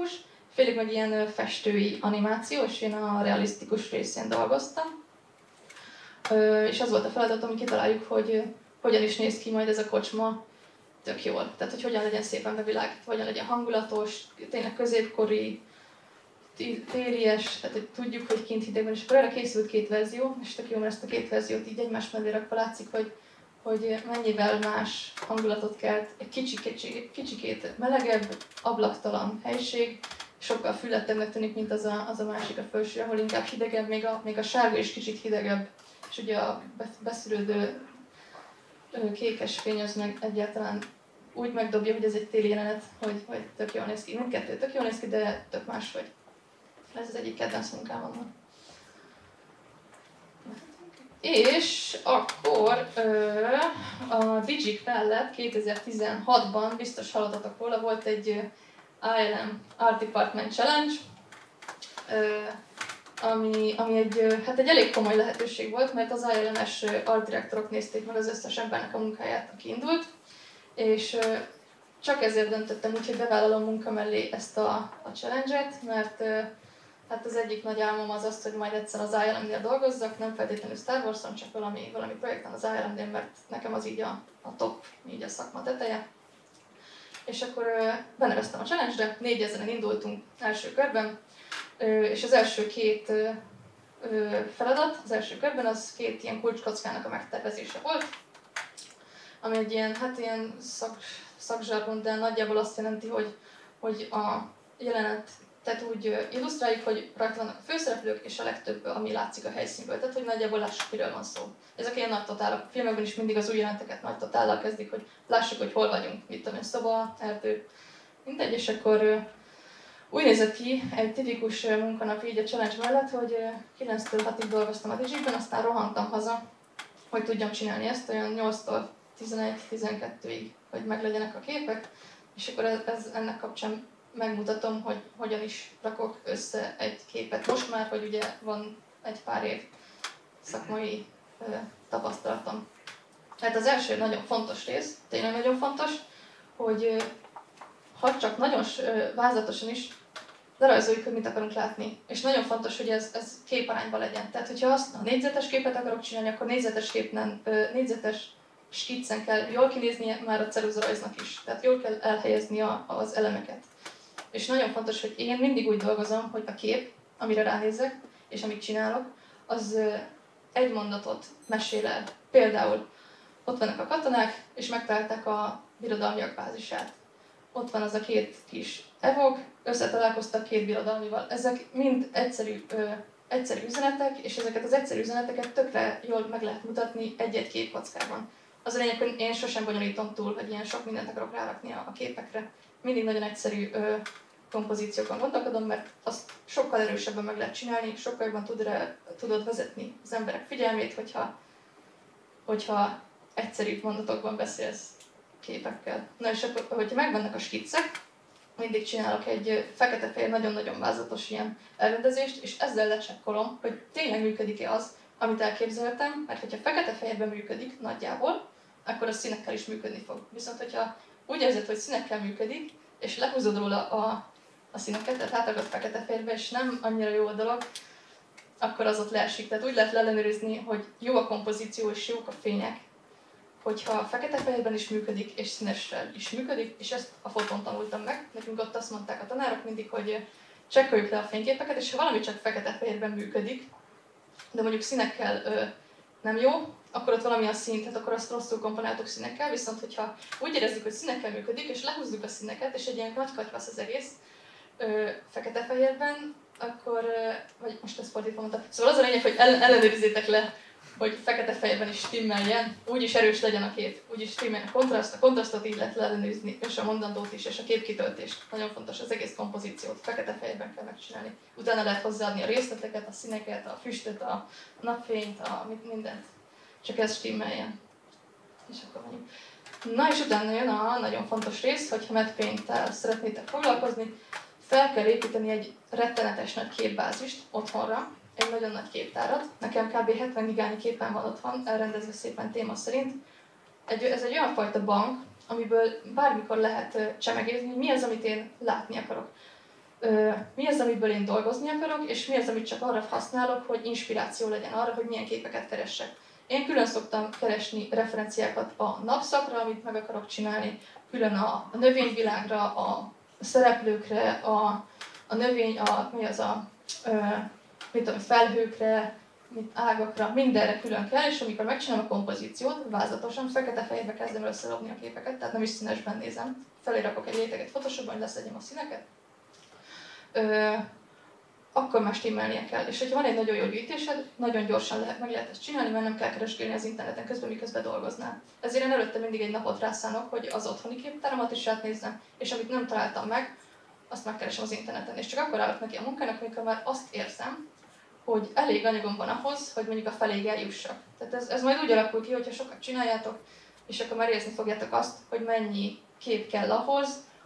félig meg ilyen festői animáció, és én a realisztikus részén dolgoztam. És az volt a feladatom, hogy kitaláljuk, hogy hogyan is néz ki majd ez a kocsma tök jól. Tehát, hogy hogyan legyen szépen bevilágítva, hogyan legyen hangulatos, tényleg középkori, télies, tehát hogy tudjuk, hogy kint hideg van, és akkor erre készült 2 verzió, és tök jó, mert ezt a 2 verziót így egymás mellé rakva látszik, hogy mennyivel más hangulatot kelt, egy kicsikét melegebb, ablaktalan helység, sokkal fülettebbnek tűnik, mint az a másik a felső, ahol inkább hidegebb, még a sárga is kicsit hidegebb, és ugye a beszűrődő kékes fény az meg egyáltalán úgy megdobja, hogy ez egy téli jelenet, hogy tök jól néz ki. Mindkettő tök jól néz ki, de tök máshogy. Ez az egyik kedvenc munkám. És akkor a Digic mellett 2016-ban, biztos hallottatok róla, volt egy ILM Art Department Challenge, ami egy elég komoly lehetőség volt, mert az ILM-es art direktorok nézték meg az összes embernek a munkáját, aki indult, és csak ezért döntöttem úgy, hogy bevállalom munka mellé ezt a challenge-et, mert hát az egyik nagy álmom az az, hogy majd egyszer az ILM-nél dolgozzak, nem feltétlenül Star Wars-on, csak valami projekten az ILM-nél, mert nekem az így a top, így a szakma teteje. És akkor beneveztem a challenge-re, 4000-en indultunk első körben, és az első 2 feladat, az első körben az 2 ilyen kulcskockának a megtervezése volt, ami egy ilyen, hát ilyen szakzsargon, de nagyjából azt jelenti, hogy a jelenetet úgy illusztráljuk, hogy rajta vannak a főszereplők, és a legtöbb, ami látszik a helyszínből, tehát hogy nagyjából lássuk, miről van szó. Ezek ilyen nagy totálok. A filmekben is mindig az új jeleneteket nagy totállal kezdik, hogy lássuk, hogy hol vagyunk, mit tudom én, szoba, erdő, mindegy, és akkor úgy nézett ki egy tipikus munkanap így a challenge mellett, hogy 9-től 6-ig dolgoztam a Digicben, aztán rohantam haza, hogy tudjam csinálni ezt olyan 8-tól 11-12-ig, hogy meglegyenek a képek, és akkor ennek kapcsán megmutatom, hogy hogyan is rakok össze egy képet. Most már, hogy ugye van egy pár év szakmai tapasztalatom. Tehát az első nagyon fontos rész, tényleg nagyon fontos, hogy ha csak nagyon vázlatosan is lerajzoljuk, hogy mit akarunk látni. És nagyon fontos, hogy ez képarányban legyen. Tehát, hogyha azt a négyzetes képet akarok csinálni, akkor négyzetes skiccen kell jól kinéznie már a ceruzarajznak is. Tehát jól kell elhelyezni az elemeket. És nagyon fontos, hogy én mindig úgy dolgozom, hogy a kép, amire ránézek, és amit csinálok, az egy mondatot mesél el. Például ott vannak a katonák, és megtalálták a birodalmiak bázisát. Ott van az a 2 kis evok, összetalálkoztak 2 birodalmival. Ezek mind egyszerű üzenetek, és ezeket az egyszerű üzeneteket tökre jól meg lehet mutatni egy-egy képkockában. Az a lényeg, hogy én sosem bonyolítom túl, hogy ilyen sok mindent akarok rárakni a képekre. Mindig nagyon egyszerű kompozíciókon gondolkodom, mert azt sokkal erősebben meg lehet csinálni, sokkal jobban tudod vezetni az emberek figyelmét, hogyha egyszerű mondatokban beszélsz képekkel. Na és akkor, hogyha megvannak a skiccek, mindig csinálok egy fekete-fehér, nagyon-nagyon vázlatos ilyen elrendezést, és ezzel lecsekkolom, hogy tényleg működik-e az, amit elképzeltem, mert hogyha fekete-fehérben működik nagyjából, akkor a színekkel is működni fog. Viszont hogyha úgy érzed, hogy színekkel működik, és lehúzod róla a színeket, tehát átragad fekete-fehérbe, és nem annyira jó a dolog, akkor az ott leesik. Tehát úgy lehet ellenőrizni, hogy jó a kompozíció és jók a fények, hogyha fekete-fehérben is működik, és színessel is működik, és ezt a fotón tanultam meg. Nekünk ott azt mondták a tanárok mindig, hogy csekkoljuk le a fényképeket, és ha valami csak fekete-fehérben működik, de mondjuk színekkel nem jó, akkor ott valami a szín, tehát akkor azt rosszul komponáltuk színekkel, viszont hogyha úgy érezzük, hogy színekkel működik, és lehúzzuk a színeket, és egy ilyen nagy katyvasz az egész fekete-fehérben, akkor, vagy most ezt fordítva mondtam, szóval az a lényeg, hogy ellenőrizzétek le, hogy fekete-fehérben is stimmeljen, úgyis erős legyen a kép, úgyis stimmeljen a kontrasztot így lehet ellenőrizni, és a mondandót is, és a képkitöltést. Nagyon fontos az egész kompozíciót, fekete-fehérben kell megcsinálni. Utána lehet hozzáadni a részleteket, a színeket, a füstöt, a napfényt, mindent. Csak ez stimmeljen. És akkor mondjuk. Na és utána jön a nagyon fontos rész, hogyha matte paint-tel szeretnétek foglalkozni, fel kell építeni egy rettenetes nagy képbázist otthonra, egy nagyon nagy képtárat. Nekem kb. 70 gigányi képen van otthon, elrendezve szépen téma szerint. Ez egy olyan fajta bank, amiből bármikor lehet csemegézni, hogy mi az, amit én látni akarok. mi az, amiből én dolgozni akarok, és mi az, amit csak arra használok, hogy inspiráció legyen arra, hogy milyen képeket keressek. Én külön szoktam keresni referenciákat a napszakra, amit meg akarok csinálni, külön a növényvilágra, a szereplőkre, a növény, felhőkre, ágakra, mindenre külön kell, és amikor megcsinálom a kompozíciót, vázlatosan, fekete-fehérbe kezdem összerakni a képeket, tehát nem is színesben nézem. Felé egy réteget Photoshopban, hogy leszedjem a színeket. Akkor már stimmelnie kell. És hogyha van egy nagyon jó gyűjtésed, nagyon gyorsan meg lehet ezt csinálni, mert nem kell keresgélni az interneten közben, miközben dolgoznál. Ezért én előtte mindig egy napot rászánok, hogy az otthoni képtáramat is átnézzem, és amit nem találtam meg, azt megkeresem az interneten. És csak akkor állok neki a munkának, amikor már azt érzem, hogy elég anyagom van ahhoz, hogy mondjuk a feléig eljussak. Tehát ez majd úgy alakul ki, hogyha sokat csináljátok, és akkor már érezni fogjátok azt, hogy mennyi kép kell ahhoz,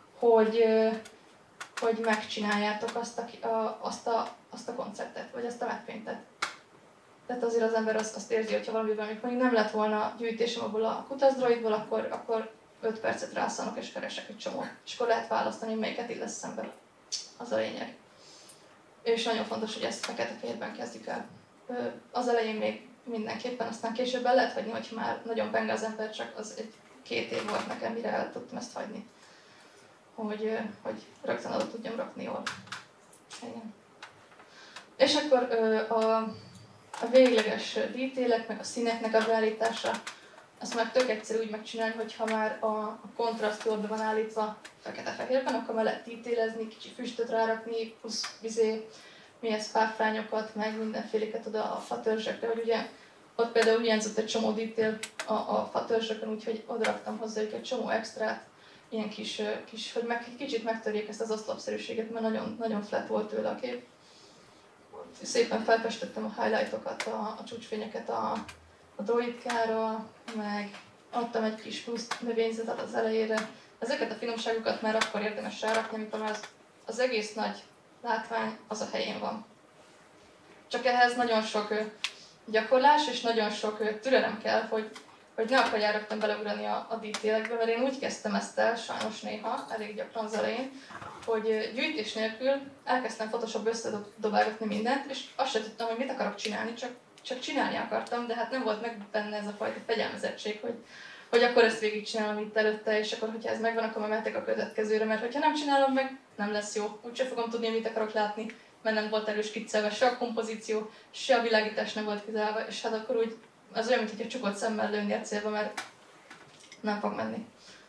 hogy megcsináljátok azt a konceptet, vagy azt a matte-paintet. Tehát azért az ember azt érzi, hogyha valamiben még nem lett volna gyűjtésem abból a kutazdroidból, akkor 5 percet rászánok és keresek egy csomót. És akkor lehet választani, hogy melyiket illesz szembe. Az a lényeg. És nagyon fontos, hogy ezt fekete-fehérben kezdjük el. Az elején még mindenképpen, aztán később el lehet hagyni, hogy már nagyon penge az ember, csak az 1-2 év volt nekem, mire el tudtam ezt hagyni. Hogy rögtön oda tudjam rakni jól. Igen. És akkor a végleges detailek, meg a színeknek a beállítása, azt már tök egyszerű úgy megcsinálni, hogyha már a kontraszt jól be van állítva fekete-fehérben, akkor már lehet detailezni, kicsi füstöt rárakni, plusz fáfrányokat, meg mindenféléket oda a fatörzsökre, hogy ugye ott például hiányzott egy csomó detail a fatörzsökön, úgyhogy oda raktam hozzájuk egy csomó extrát, ilyen kis hogy kicsit megtörjék ezt az oszlopszerűséget, mert nagyon, nagyon flat volt tőle a kép. Szépen felfestettem a highlightokat, a csúcsfényeket a droidkára, meg adtam egy kis plusz növényzetet az elejére. Ezeket a finomságokat már akkor érdemes rárakni, amikor már az egész nagy látvány az a helyén van. Csak ehhez nagyon sok gyakorlás és nagyon sok türelem kell, hogy ne akarjál rögtön beleugrani a detailekbe, mert én úgy kezdtem ezt el, sajnos néha, elég gyakran az elején, hogy gyűjtés nélkül elkezdtem Photoshopba összedobálgatni mindent, és azt sem tudtam, hogy mit akarok csinálni, csak csinálni akartam, de hát nem volt meg benne ez a fajta fegyelmezettség, hogy akkor ezt végigcsinálom itt előtte, és akkor, hogyha ez megvan, akkor már mehetek a következőre, mert hogyha nem csinálom meg, nem lesz jó. Úgyse fogom tudni, mit akarok látni, mert nem volt előskiccelve se a kompozíció, se a világítás nem volt kitalálva, és hát akkor úgy az olyan, mintha csukott szemmel lőni a célba, mert nem fog menni.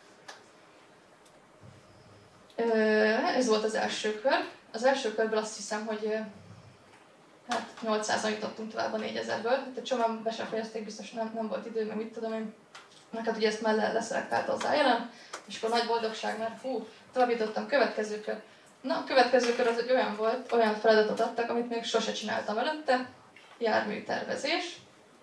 Ez volt az első kör. Az első körből azt hiszem, hogy 800-an jutottunk tovább a 4000-ből. De csomóan be sem fejezték, biztos nem volt idő, meg mit tudom én. Hát ugye ezt már leszelektálta az ILM, és akkor nagy boldogság, mert tovább jutottam, következő kör. Na, a következő kör az olyan feladatot adtak, amit még sose csináltam előtte, járműtervezés.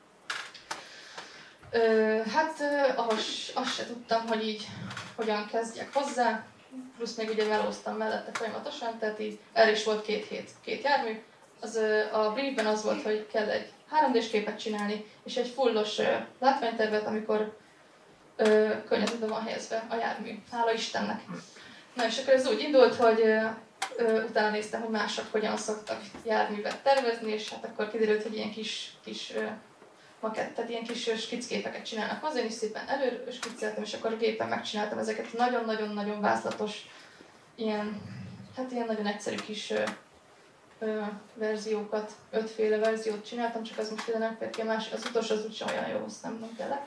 Azt se tudtam, hogy így hogyan kezdjek hozzá, plusz még ugye melóztam mellette folyamatosan, tehát így el is volt 2 hét, 2 jármű. A briefben az volt, hogy kell egy 3D-s képet csinálni, és egy fullos látványtervet, amikor környezetben van helyezve a jármű. Hála Istennek! Na és akkor ez úgy indult, hogy utána néztem, hogy mások hogyan szoktak járművet tervezni, és hát akkor kiderült, hogy ilyen kis makettet, ilyen kis skickképeket csinálnak hozzá, én is szépen előre skicceltem, és akkor a gépen megcsináltam ezeket nagyon-nagyon-nagyon vázlatos, ilyen nagyon egyszerű kis verziókat, 5 féle verziót csináltam, csak az most ide nem fér ki, az utolsó az úgysem olyan jó, azt nem kellett.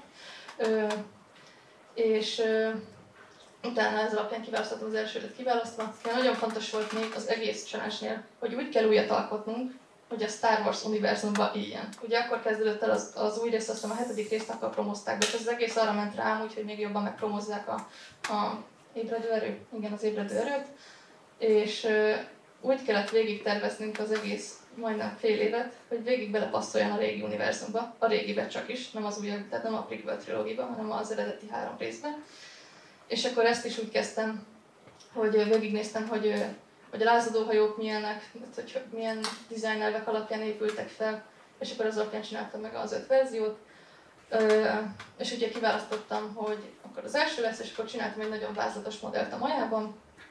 És utána ez alapján kiválasztottam az elsőt kiválasztva. Nagyon fontos volt még az egész challenge-nél, hogy úgy kell újat alkotnunk, hogy a Star Wars univerzumba éljen. Ugye akkor kezdődött el az új rész, azt hiszem a 7. részt akkor promozták be, és az egész arra ment rám, úgyhogy még jobban megpromozzák a ébredő erő, igen, az ébredő erőt. És úgy kellett végig terveznünk az egész majdnem fél évet, hogy végig belepasszoljon a régi univerzumba, a régibe csak is, nem az új, tehát nem a prequel trilógiba, hanem az eredeti 3 részben. És akkor ezt is úgy kezdtem, hogy végignéztem, hogy a lázadóhajók milyenek, hogy milyen dizájnelvek alapján épültek fel, és akkor az alapján csináltam meg az 5 verziót. És ugye kiválasztottam, hogy akkor az első lesz, és akkor csináltam egy nagyon vázlatos modellt a majában.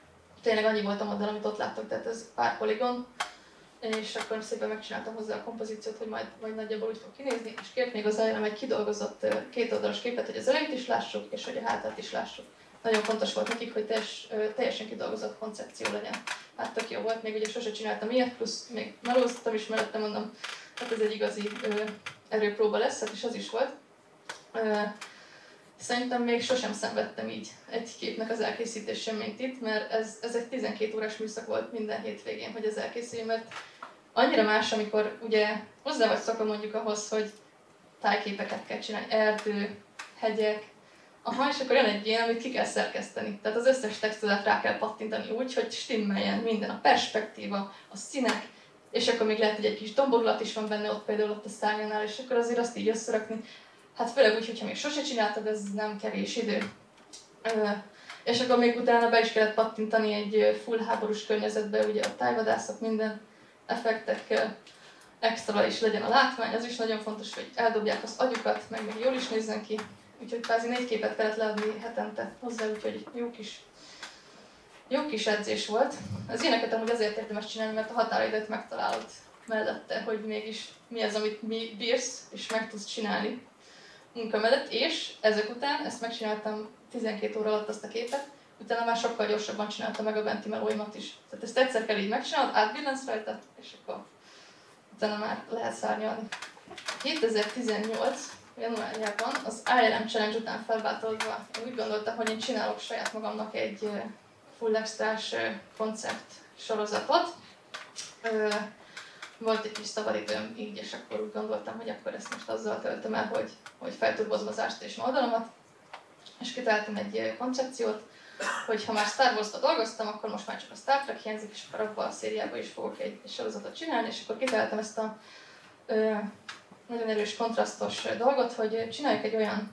tényleg annyi volt a modell, amit ott láttok, tehát ez pár poligon, és akkor szépen megcsináltam hozzá a kompozíciót, hogy majd nagyjából úgy fog kinézni, és kért még az ajánlom egy kidolgozott kétoldalas képet, hogy az elejét is lássuk, és hogy a hátát is lássuk. Nagyon fontos volt nekik, hogy teljesen kidolgozott koncepció legyen. Hát tök jó volt, még ugye sose csináltam ilyet, plusz még melóztam is mellette, mondom, hát ez egy igazi erőpróba lesz, hát és az is volt. Szerintem még sosem szenvedtem így egy képnek az elkészítésén, mint itt, mert ez egy 12 órás műszak volt minden hétvégén, hogy ez elkészüljön, mert annyira más, amikor ugye hozzá vagy szokva mondjuk ahhoz, hogy tájképeket kell csinálni, erdő, hegyek, és akkor jön egy ilyen, amit ki kell szerkeszteni. Tehát az összes textúrát rá kell pattintani úgy, hogy stimmeljen minden, a perspektíva, a színek, és akkor még lehet, hogy egy kis domborulat is van benne, ott például ott a szárnyánál, és akkor azért azt így összerakni. Hát főleg úgy, hogyha még sose csináltad, ez nem kevés idő. És akkor még utána be is kellett pattintani egy full háborús környezetbe, ugye a tájvadászok, minden effektek extra is legyen a látvány, az is nagyon fontos, hogy eldobják az agyukat, meg még jól is nézzen ki. Úgyhogy kvázi 4 képet kellett leadni hetente hozzá, úgyhogy jó kis edzés volt. Az ilyeneket amúgy azért érdemes csinálni, mert a határidőt megtalálod mellette, hogy mégis mi az, amit bírsz, és meg tudsz csinálni munka mellett, és ezek után ezt megcsináltam 12 óra alatt azt a képet, utána már sokkal gyorsabban csináltam meg a benti melóimat is. Tehát ezt egyszer kell így megcsinálod, átbillensz rajta, és akkor utána már lehet szárnyalni. 2018 januárjában az ILM Challenge után felváltozva úgy gondoltam, hogy én csinálok saját magamnak egy full extrás koncept sorozatot. Volt egy kis szabadidőm így, és akkor úgy gondoltam, hogy akkor ezt most azzal töltöm el, hogy felturbozom az ástés oldalamat. És kitaláltam egy koncepciót, hogy ha már Star Wars-ba dolgoztam, akkor most már csak a Star Trek hiányzik, és akkor abban a szériában is fogok egy sorozatot csinálni, és akkor kitaláltam ezt a nagyon erős kontrasztos dolgot, hogy csináljuk egy olyan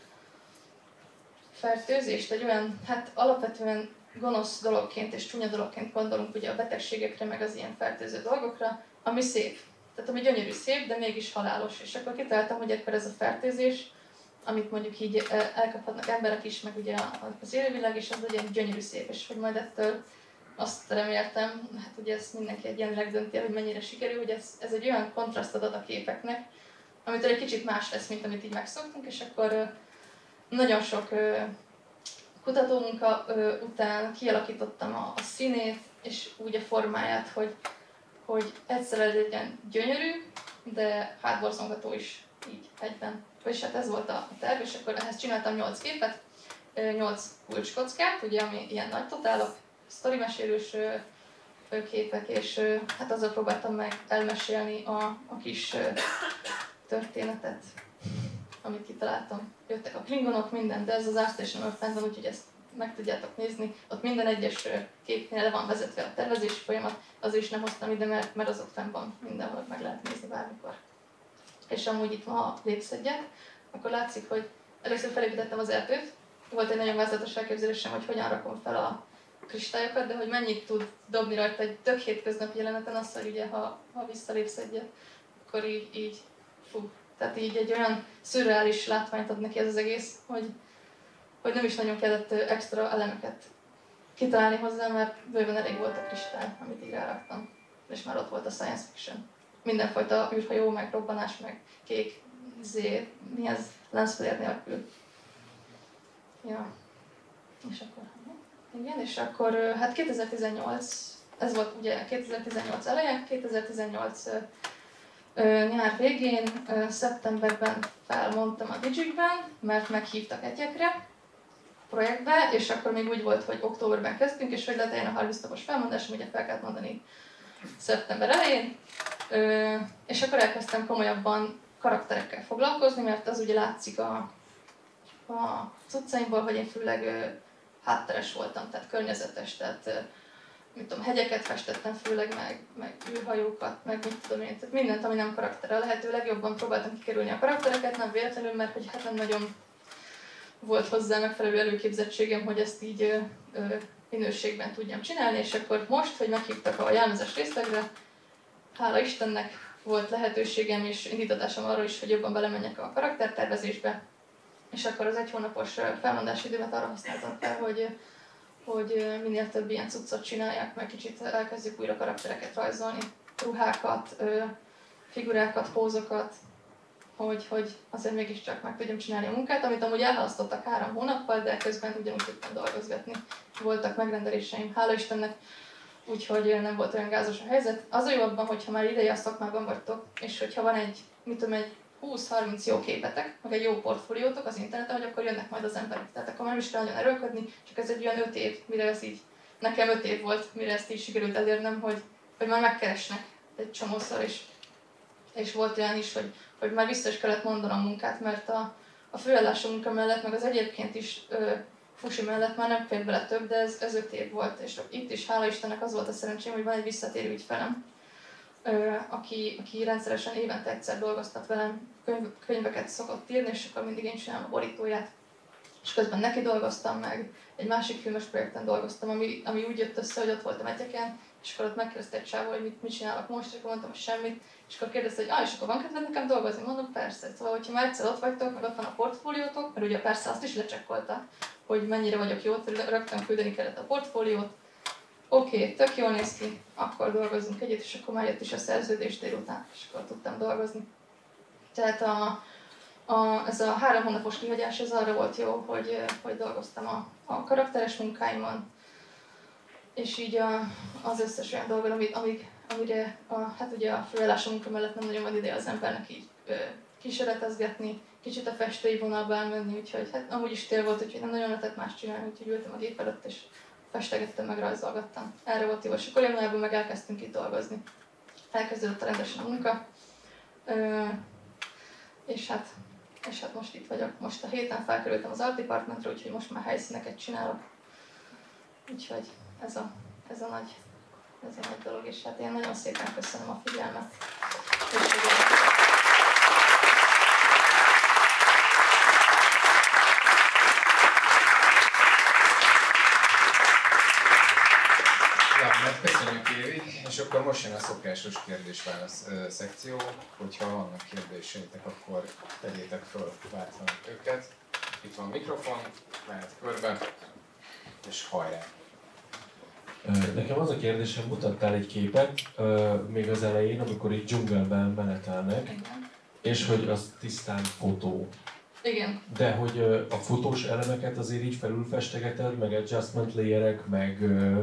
fertőzést, egy olyan, hát alapvetően gonosz dologként és csúnya dologként gondolunk ugye a betegségekre, meg az ilyen fertőző dolgokra, ami szép. Tehát ami gyönyörű szép, de mégis halálos. És akkor kitaláltam, hogy akkor ez a fertőzés, amit mondjuk így elkaphatnak emberek is, meg ugye az élővilág is, az legyen gyönyörű szép, és hogy majd ettől azt reméltem, hát ugye ezt mindenki egyenleg dönti, hogy mennyire sikerül, hogy ez egy olyan kontrasztot ad a képeknek, amitől egy kicsit más lesz, mint amit így megszoktunk, és akkor nagyon sok kutatómunka után kialakítottam a színét, és úgy a formáját, hogy egyszerre legyen gyönyörű, de hátborzongató is így egyben. És hát ez volt a terv, és akkor ehhez csináltam 8 képet, 8 kulcskockát, ugye, ami ilyen nagy totálok, sztorimesélős képek, és hát azzal próbáltam meg elmesélni a kis történetet, amit kitaláltam. Jöttek a klingonok, minden, de ez az ArtStation fent van, úgyhogy ezt meg tudjátok nézni. Ott minden egyes képnél le van vezetve a tervezési folyamat, azért is nem hoztam ide, mert az ott fenn van, mindenhol meg lehet nézni bármikor. És amúgy itt ma a lépszedjek, akkor látszik, hogy először felépítettem az erdőt. Volt egy nagyon vázlatos elképzelésem, hogy hogyan rakom fel a kristályokat, de hogy mennyit tud dobni rajta egy tök hétköznapi jeleneten az, hogy ugye ha visszalépsz egyet, akkor így fú. Tehát így egy olyan szürreális látványt ad neki ez az egész, hogy nem is nagyon kellett extra elemeket kitalálni hozzá, mert bőven elég volt a kristály, amit így ráraktam. És már ott volt a science fiction. Mindenfajta űrhajó, meg robbanás, meg kék, mi ez, lensflare nélkül. Ja. És akkor, igen, és akkor hát 2018, ez volt ugye 2018 eleje, 2018 nyár végén, szeptemberben felmondtam a Digikben, mert meghívtak egyekre projektbe, és akkor még úgy volt, hogy októberben kezdtünk, és hogy lett a 30 napos felmondás, ugye fel kellett mondani szeptember elején, és akkor elkezdtem komolyabban karakterekkel foglalkozni, mert az ugye látszik a cuccaimból, hogy én főleg hátteres voltam, tehát környezetes, tehát mit tudom, hegyeket festettem főleg, meg űrhajókat, meg mit tudom én, tehát mindent, ami nem karakter. A lehető legjobban próbáltam kikerülni a karaktereket, nem véletlenül, mert hogy hát nem nagyon volt hozzá megfelelő előképzettségem, hogy ezt így minőségben tudjam csinálni, és akkor most, hogy meghívtak a jelmezes részlegre, hála Istennek volt lehetőségem és indítatásom arra is, hogy jobban belemenjek a karaktertervezésbe, és akkor az 1 hónapos felmondási időmet arra használtam fel, hogy minél több ilyen cuccot csinálják, meg kicsit elkezdjük újra karaktereket rajzolni, ruhákat, figurákat, pózokat, hogy azért mégiscsak meg tudjam csinálni a munkát, amit amúgy elhalasztottak 3 hónappal, de közben ugyanúgy tudtam dolgozgatni. Voltak megrendeléseim, hála Istennek, úgyhogy nem volt olyan gázos a helyzet. Az a jó abban, hogyha már ideje a szakmában vagytok, és hogyha van egy 20-30 jó képetek, meg egy jó portfóliótok az interneten, hogy akkor jönnek majd az emberek. Tehát akkor nem is kell nagyon erőlködni, csak ez egy olyan 5 év, mire ez így, nekem 5 év volt, mire ezt így sikerült elérnem, hogy már megkeresnek egy csomószor, és volt olyan is, hogy már vissza is kellett mondanom a munkát, mert a főállású munka mellett, meg az egyébként is fusi mellett már nem fér bele több, de ez 5 év volt, és itt is hála Istennek az volt a szerencsém, hogy van egy visszatérő ügyfelem, aki rendszeresen évente egyszer dolgoztat velem, könyveket szokott írni, és akkor mindig én csinálom a borítóját. És közben neki dolgoztam meg, egy másik filmes projekten dolgoztam, ami úgy jött össze, hogy ott voltam egyeken, és akkor ott megkérdezte egy csávó, hogy mit csinálok most, és akkor mondtam, hogy semmit, és akkor kérdezte, hogy és akkor van kedved nekem dolgozni? Mondom, persze. Szóval, hogyha már egyszer ott vagytok, meg ott van a portfóliótok, mert ugye persze azt is lecsekkolta, hogy mennyire vagyok jó, rögtön küldeni kellett a portfóliót. Oké, tök jól néz ki, akkor dolgozzunk együtt, és akkor már jött is a szerződés délután, és akkor tudtam dolgozni. Tehát ez a 3 hónapos kihagyás, ez arra volt jó, hogy dolgoztam a karakteres munkáimon, és így az összes olyan dolgon, amire hát ugye a főállású munka mellett nem nagyon van ideje az embernek így kísérletezgetni, kicsit a festői vonalba elmenni, úgyhogy hát amúgy is tél volt, úgyhogy nem nagyon lehetett más csinálni, úgyhogy ültem a gép előtt és festegettem, meg rajzolgattam. Erre volt jó, és akkor januárban meg elkezdtünk itt dolgozni. Elkezdődött rendesen a munka, és hát most itt vagyok. Most a héten felkerültem az art departmentre, úgyhogy most már helyszíneket csinálok. Úgyhogy ez a nagy dolog, és hát én nagyon szépen köszönöm a figyelmet. Köszönjük, Évi, és akkor most jön a szokásos kérdés-válasz szekció. Hogyha vannak kérdéseitek, akkor tegyétek föl bátran őket. Itt van mikrofon, mehet körbe, és hajrá! Nekem az a kérdésem, mutattál egy képet még az elején, amikor itt dzsungelben menetelnek, és hogy az tisztán fotó. Igen. De hogy a fotós elemeket azért így felülfestegeted, meg adjustment layerek, meg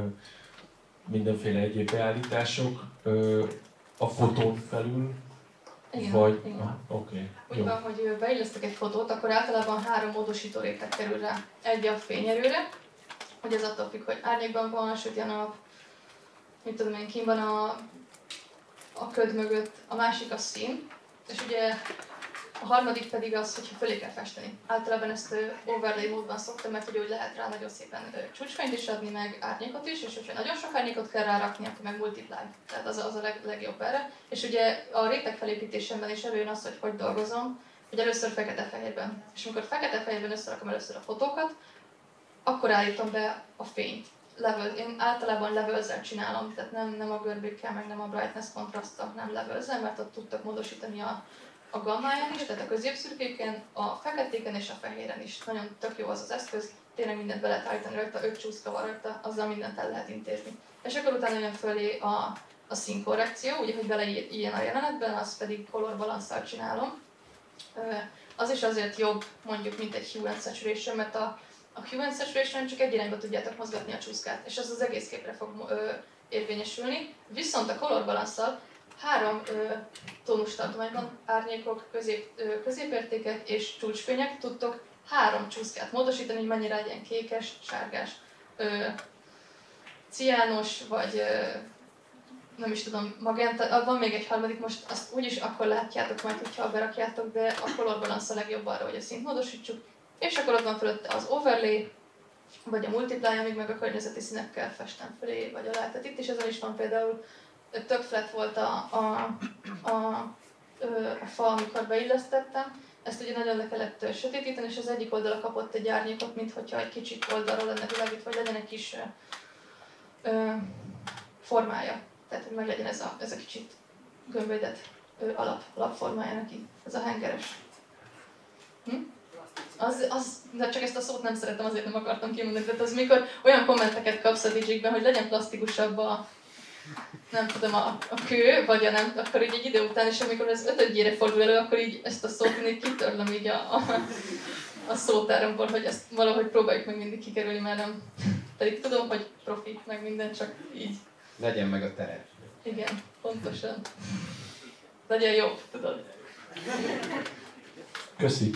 mindenféle egyéb beállítások a fotón felül, igen, vagy... Igen. Oké. Úgy van, hogy beillesztek egy fotót, akkor általában 3 módosító réteg kerül rá. Egy a fényerőre, hogy ez attól függ, hogy árnyékban van, süti a nap, mit tudom én, kín van a köd mögött, a másik a szín, és ugye a harmadik pedig az, hogyha fölé kell festeni. Általában ezt overlay módban szoktam, mert ugye úgy lehet rá nagyon szépen csúcsfényt is adni, meg árnyékot is, és hogyha nagyon sok árnyékot kell rárakni, akkor meg multiply. Tehát az a legjobb erre. És ugye a réteg felépítésemben is előjön az, hogy dolgozom, hogy először fekete-fehérben. És amikor fekete-fehérben összerakom először a fotókat, akkor állítom be a fényt. Én általában levelzel csinálom, tehát nem a görbékkel, meg nem a brightness kontraszttal, nem levelzel, mert ott tudtak módosítani a gammáján is, tehát a középszürkéken, a feketéken és a fehéren is. Nagyon tök jó az eszköz, tényleg mindent be lehet állítani rajta, 5 csúszka van rajta, azzal mindent el lehet intézni. És akkor utána jön fölé a színkorrekció, ugye, hogy beleírjen a jelenetben, azt pedig color balance-szal csinálom. Az is azért jobb, mondjuk, mint egy hue and saturation, mert a hue and saturation csak egy irányba tudjátok mozgatni a csúszkát, és az az egész képre fog érvényesülni. Viszont a color balance-szal 3 tónustartományban árnyékok, középértékek és csúcsfények tudtok 3 csúszkát módosítani, hogy mennyire legyen kékes, sárgás, ciános, vagy nem is tudom, magenta. Van még egy harmadik, most azt úgyis akkor látjátok majd, hogyha berakjátok, de a color balance a legjobb arra, hogy a színt módosítsuk. És akkor ott van fölötte az overlay, vagy a multiply, amíg meg a környezeti színekkel festem fölé, vagy alá. Tehát itt is ezen is van például, tök flat volt a fa, amikor beillesztettem. Ezt ugye nagyon le kellett sötétíteni, és az egyik oldala kapott egy árnyékot, mintha egy kicsit oldalról lenne világít, vagy legyen egy kis formája. Tehát, hogy meg legyen ez a kicsit gömbölyedett alapformája neki. Ez a hengeres. de csak ezt a szót nem szeretem, azért nem akartam kimondani, de az mikor olyan kommenteket kapsz a Digikben, hogy legyen plastikusabb nem tudom, a kő, vagy akkor így egy idő után, és amikor ez 5-ére fordul elő, akkor így ezt a szót így kitörlöm így a szótáromból, hogy ezt valahogy próbáljuk meg mindig kikerülni, mert nem. Pedig tudom, hogy profi, meg minden, csak így. Legyen meg a tere. Igen, pontosan. Legyen jobb, tudod. Köszi.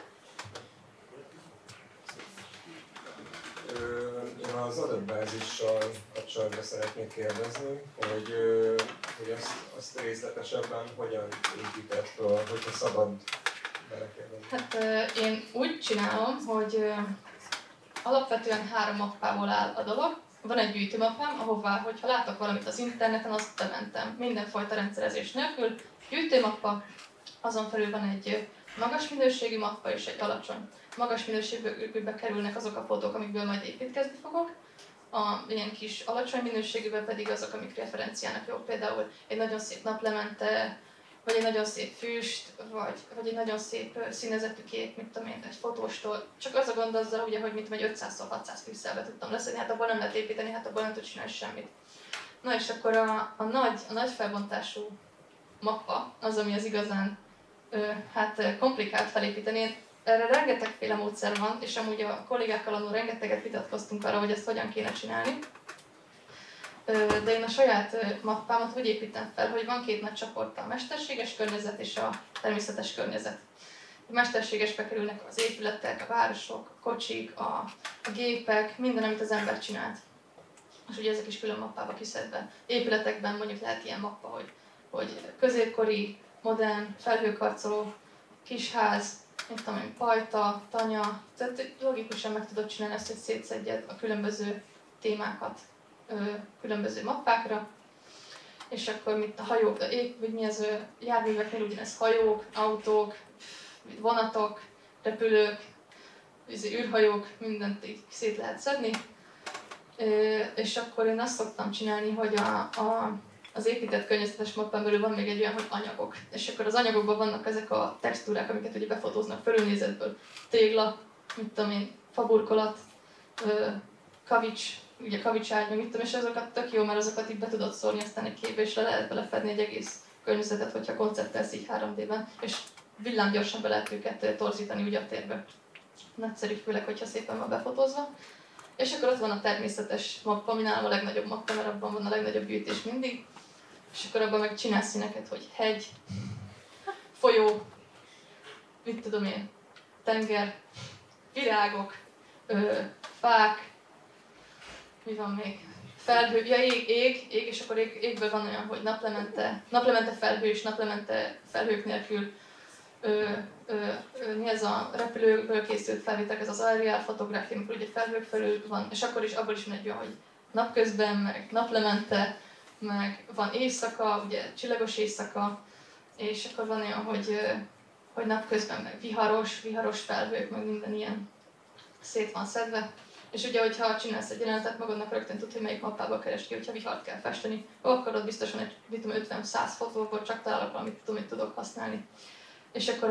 Én az adatbázissal kapcsolatban szeretnék kérdezni, hogy azt részletesebben hogyan épített fel, hogyha szabad belekérdeni. Hát én úgy csinálom, hogy alapvetően 3 mappából áll a dolog. Van egy gyűjtőmappám, ahová, hogyha látok valamit az interneten, azt bementem mindenfajta rendszerezés nélkül. Gyűjtőmappa, azon felül van egy magas minőségű mappa és egy alacsony. Magas minőségűbe kerülnek azok a fotók, amikből majd építkezni fogok. Ilyen kis alacsony minőségűben pedig azok, amik referenciának jók. Például egy nagyon szép naplemente, vagy egy nagyon szép füst, vagy egy nagyon szép színezetű kép, mit tudom én, egy fotóstól. Csak az a gond azzal, ugye, hogy mit vagy 500x600 pixelbe tudtam leszedni, hát abból nem lehet építeni, hát abból nem tud csinálni semmit. Na és akkor a nagy felbontású mappa az, ami az igazán komplikált felépíteni. Erre rengetegféle módszer van, és amúgy a kollégákkal annól rengeteget vitatkoztunk arra, hogy ezt hogyan kéne csinálni. De én a saját mappámat úgy építem fel, hogy van 2 nagy csoporta, a mesterséges környezet és a természetes környezet. A mesterségesbe kerülnek az épületek, a városok, a kocsik, a gépek, minden, amit az ember csinált. És ugye ezek is külön mappába kiszedve. Épületekben mondjuk lehet ilyen mappa, hogy középkori, modern, felhőkarcoló, kisház, mit tudom én, pajta, tanya, tehát logikusan meg tudod csinálni ezt, hogy szétszedjed a különböző témákat különböző mappákra, és akkor mit a hajók, vagy mi az járműveknél ugyanez hajók, autók, vonatok, repülők, űrhajók, mindent így szét lehet szedni. És akkor én azt szoktam csinálni, hogy az épített környezetes mappán belül van még egy olyan, hogy anyagok. És akkor az anyagokban vannak ezek a textúrák, amiket ugye befotóznak felülnézetből. Tégla, mit tudom én, faburkolat, kavics, ugye kavicsárny, mit tudom, és azokat tök jó, mert azokat így be tudod szórni aztán egy képbe, és le lehet belefedni egy egész környezetet, hogyha konceptelsz így 3D-ben, és villámgyorsan be lehet őket torzítani ugye a térbe. Nagyszerű, főleg, hogyha szépen van befotózva. És akkor ott van a természetes mappa, ami nálam a legnagyobb mappa, mert abban van a legnagyobb gyűjtés mindig. És akkor abban meg csinálsz színeket, hogy hegy, folyó, mit tudom én, tenger, virágok, fák, mi van még? Felhő, ja ég, és akkor égből van olyan, hogy naplemente felhő és naplemente felhők nélkül. Mi ez a repülőből készült felvételek, ez az aerial fotográfia, amikor ugye felhők felül van, és akkor is abból is van egy olyan, hogy napközben, meg naplemente, meg van éjszaka, ugye csillagos éjszaka, és akkor van olyan, hogy napközben meg viharos felhők, meg minden ilyen szét van szedve. És ugye, hogyha csinálsz egy jelenetet, magadnak rögtön tudod, hogy melyik mappába keresd ki, hogyha vihart kell festeni. Akkor ott biztosan egy 50-100 fotóból csak találok valamit, amit tudok használni. És akkor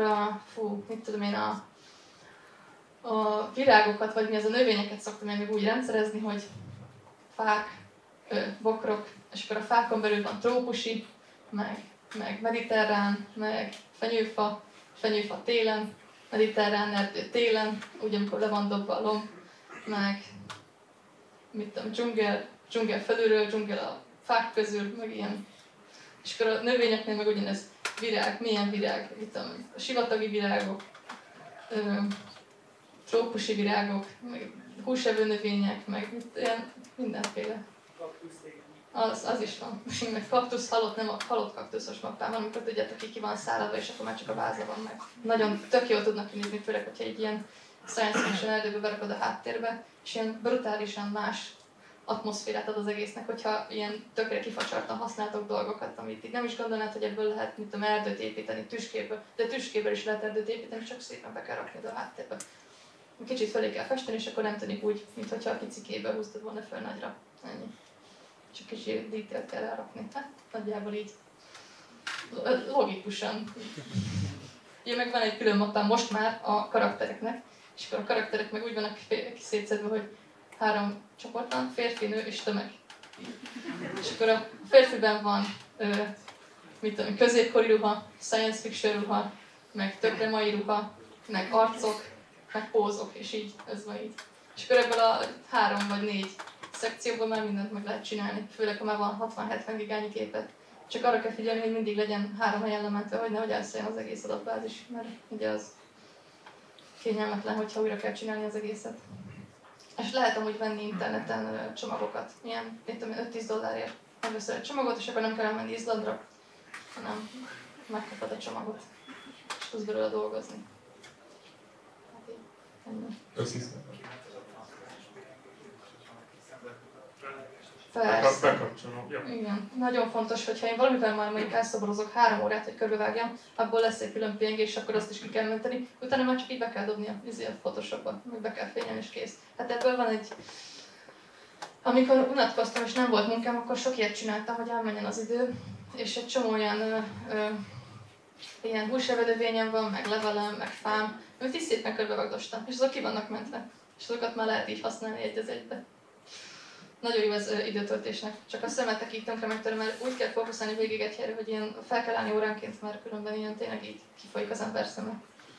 a virágokat, vagy mi az a növényeket szoktam én még úgy rendszerezni, hogy fák, bokrok, és akkor a fákon belül van trópusi, meg mediterrán, meg fenyőfa télen, mediterrán erdő télen, úgy amikor le van dobva a lomb, meg mit tudom, dzsungel felülről, dzsungel a fák közül, meg ilyen. És akkor a növényeknél meg ugyanez virág, milyen virág, mit tudom, a sivatagi virágok, trópusi virágok, meg húsevő növények, meg ilyen mindenféle. Az is van. Meg kaktusz, halott kaktuszos mappám van, amikor tudjátok, ki van száradva, és akkor már csak a váza van meg. Nagyon tök jól tudnak kinézni, főleg, hogyha egy ilyen science fiction erdőbe berakod a háttérbe, és ilyen brutálisan más atmoszférát ad az egésznek, hogyha ilyen tökre kifacsartan használtok dolgokat, amit így nem is gondolnád, hogy ebből lehet, mint a erdőt építeni tüskéből, de tüskéből is lehet erdőt építeni, csak szépen be kell rakni a háttérbe. Kicsit fölé kell festeni, és akkor nem tűnik úgy, mintha a kicikéből húztad volna föl nagyra. Ennyi. Csak kicsit detail kell elrakni. Hát nagyjából így logikusan. Ugye meg van egy külön mappám most már a karaktereknek, És akkor a karakterek meg úgy vannak szétszedve, hogy 3 csoport van, férfi, nő és tömeg. És akkor a férfiben van mit tudom, középkori ruha, science fiction ruha, meg többre mai ruha, meg arcok, meg pózok, és így, ez van így. És akkor ebből a 3 vagy 4 szekcióból már mindent meg lehet csinálni, főleg ha már van 60-70 gigányi képet. Csak arra kell figyelni, hogy mindig legyen 3 helyen lementve, hogy nehogy elszálljon az egész adatbázis, mert ugye az kényelmetlen, hogyha újra kell csinálni az egészet. És lehet amúgy venni interneten csomagokat, ilyen $5-10 megveszel egy csomagot, és akkor nem kell elmenni Izlandra, hanem megkapod a csomagot, és tudsz belőle dolgozni. Hát így, ennyi. Persze. Bekapcsolom. Ja. Igen. Nagyon fontos, hogyha én valamivel már mondjuk elszoborozok 3 órát, hogy körbevágjam, abból lesz egy külön PNG, és akkor azt is ki kell menteni. Utána már csak így be kell dobni a Photoshopba, meg be kell fényelni, és kész. Hát ebből van egy... Amikor unatkoztam és nem volt munkám, akkor sok ilyet csináltam, hogy elmenjen az idő, és egy csomó olyan ilyen húslevedövényem van, meg levelem, meg fám, amit is szépen körbevagdostam, és azok ki vannak mentve. És azokat már lehet így használni egy az egybe. Nagyon jó ez időtöltésnek, csak a szemetek így tönkre megtöröm, mert úgy kell fókuszálni végig egy helyre, hogy ilyen fel kell állni óránként, mert különben ilyen tényleg így kifolyik az ember szeme.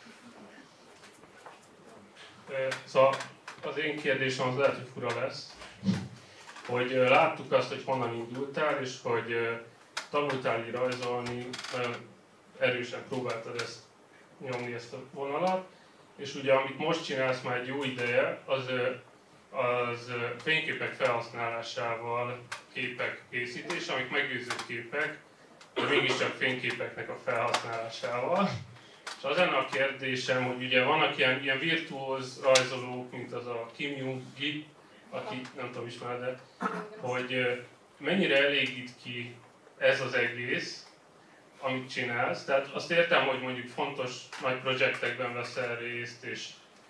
Szóval az én kérdésem az lehet, hogy fura lesz, hogy láttuk azt, hogy honnan indultál, és hogy tanultál így rajzolni, erősen próbáltad ezt nyomni, ezt a vonalat, és ugye amit most csinálsz már egy jó ideje, az fényképek felhasználásával képek készítése, amik meggyőző képek, de mégiscsak fényképeknek a felhasználásával. És az lenne a kérdésem, hogy ugye vannak ilyen virtuóz rajzolók, mint az a Kim Jung-gi, aki nem tudom ismered, hogy mennyire elégít ki ez az egész, amit csinálsz. Tehát azt értem, hogy mondjuk fontos nagy projektekben veszel részt, és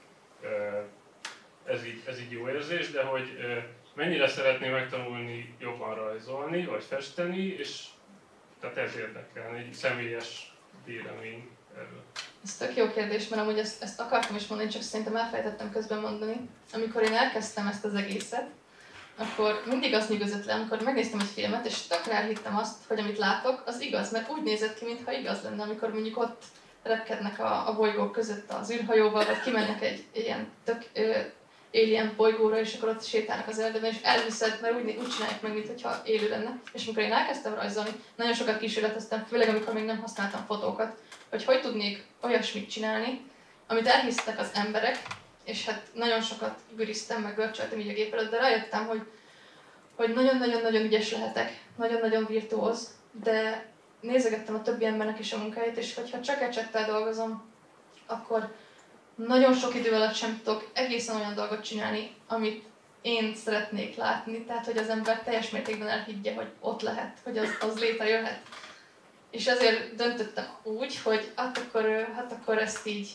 ez így jó érzés, de hogy mennyire szeretnél megtanulni jobban rajzolni, vagy festeni, és tehát ez érdekelne, egy személyes vélemény erről. Ez tök jó kérdés, mert amúgy ezt akartam is mondani, csak szerintem elfelejtettem közben mondani. Amikor én elkezdtem ezt az egészet, akkor mindig azt nyűgözött le, amikor megnéztem egy filmet, és tökre elhittem azt, hogy amit látok, az igaz, mert úgy nézett ki, mintha igaz lenne, amikor mondjuk ott repkednek a bolygók között az űrhajóval, vagy kimennek egy ilyen tök alien bolygóra, és akkor ott sétálnak az erdőben, és elviszed, mert úgy csinálják meg, mintha élő lenne. És amikor én elkezdtem rajzolni, nagyon sokat kísérleteztem, főleg amikor még nem használtam fotókat, hogy tudnék olyasmit csinálni, amit elhisztek az emberek, és hát nagyon sokat güriztem, meg görcsöltem így a gép előtt, de rájöttem, hogy nagyon-nagyon-nagyon ügyes lehetek, nagyon-nagyon virtuóz, de nézegettem a többi embernek is a munkáját, és hogyha csak ecsettel dolgozom, akkor nagyon sok idő alatt sem tudok egészen olyan dolgot csinálni, amit én szeretnék látni, tehát hogy az ember teljes mértékben elhiggye, hogy ott lehet, hogy az létrejöhet. És ezért döntöttem úgy, hogy hát akkor ezt így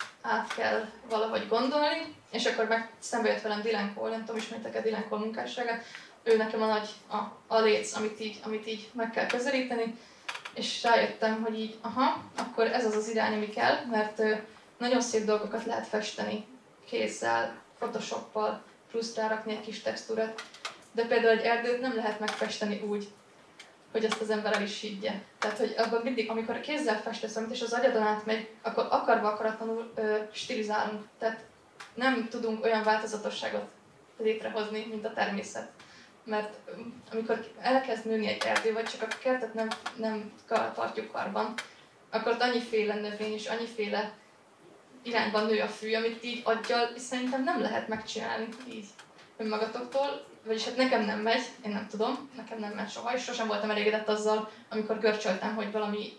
át kell valahogy gondolni, és akkor meg szembe jött velem Dylan Cole, nem tudom, ismertek-e Dylan Cole munkásságát, ő nekem a nagy a léc, amit így meg kell közelíteni, és rájöttem, hogy így, akkor ez az irány, ami kell, mert nagyon szép dolgokat lehet festeni kézzel, Photoshoppal, plusz rárakni egy kis textúrát, de például egy erdőt nem lehet megfesteni úgy, hogy azt az ember el is higgye. Tehát, hogy abban mindig, amikor kézzel festesz valamit, és az agyadon átmegy, akkor akarva akaratlanul stilizálunk. Tehát nem tudunk olyan változatosságot létrehozni, mint a természet. Mert amikor elkezd nőni egy erdő, vagy csak a kertet nem tartjuk karban, akkor ott annyiféle növény és annyiféle irányban nő a fű, amit így aggyal szerintem nem lehet megcsinálni így önmagatoktól. Vagyis hát nekem nem megy, én nem tudom, nekem nem megy soha, és sosem voltam elégedett azzal, amikor görcsöltem, hogy valami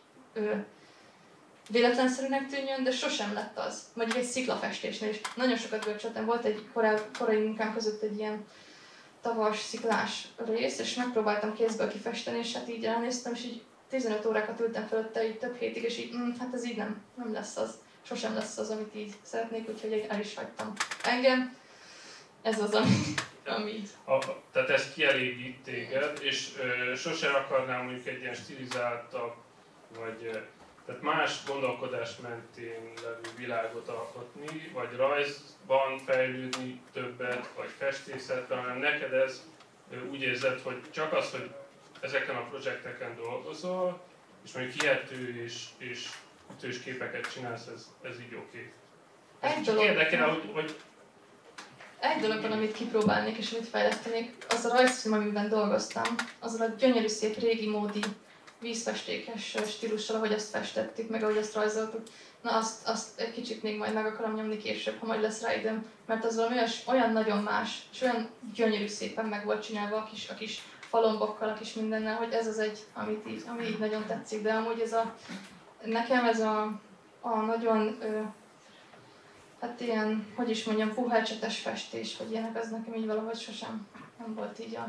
véletlenszerűnek tűnjön, de sosem lett az. Mondjuk egy sziklafestésnél is. Nagyon sokat görcsöltem, volt egy korai munkám között egy ilyen tavas, sziklás rész, és megpróbáltam kézből kifesteni, és hát így elnéztem, és így 15 órákat ültem fölötte, így több hétig, és így hát ez így nem lesz az. Sosem lesz az, amit így szeretnék, úgyhogy el is hagytam. Engem ez az, ami így. Tehát ez kielégít téged, és sose akarnál mondjuk egy ilyen stilizáltabb, vagy Tehát más gondolkodás mentén levő világot alkotni, vagy rajzban fejlődni többet, vagy festészetben, hanem neked ez úgy érzed, hogy csak az, hogy ezeken a projekteken dolgozol, és mondjuk hihető és ütős képeket csinálsz, ez így oké. Egy Csak dolog, érdekel, hogy egy dolog van, amit kipróbálnék és amit fejlesztenék, az a rajzfilm, amiben dolgoztam, azzal a gyönyörű szép régi módi vízfestékes stílussal, ahogy azt festettük, meg ahogy azt rajzoltuk. Na azt egy kicsit még majd meg akarom nyomni később, ha majd lesz rá időm, mert az valami olyan nagyon más, és olyan gyönyörű szépen meg volt csinálva a kis falombokkal, a kis mindennel, hogy ez az egy, ami így nagyon tetszik, de amúgy nekem ez a nagyon, hát ilyen, hogy is mondjam, puhácsetes festés, vagy ilyenek, az nekem így valahogy sosem nem volt így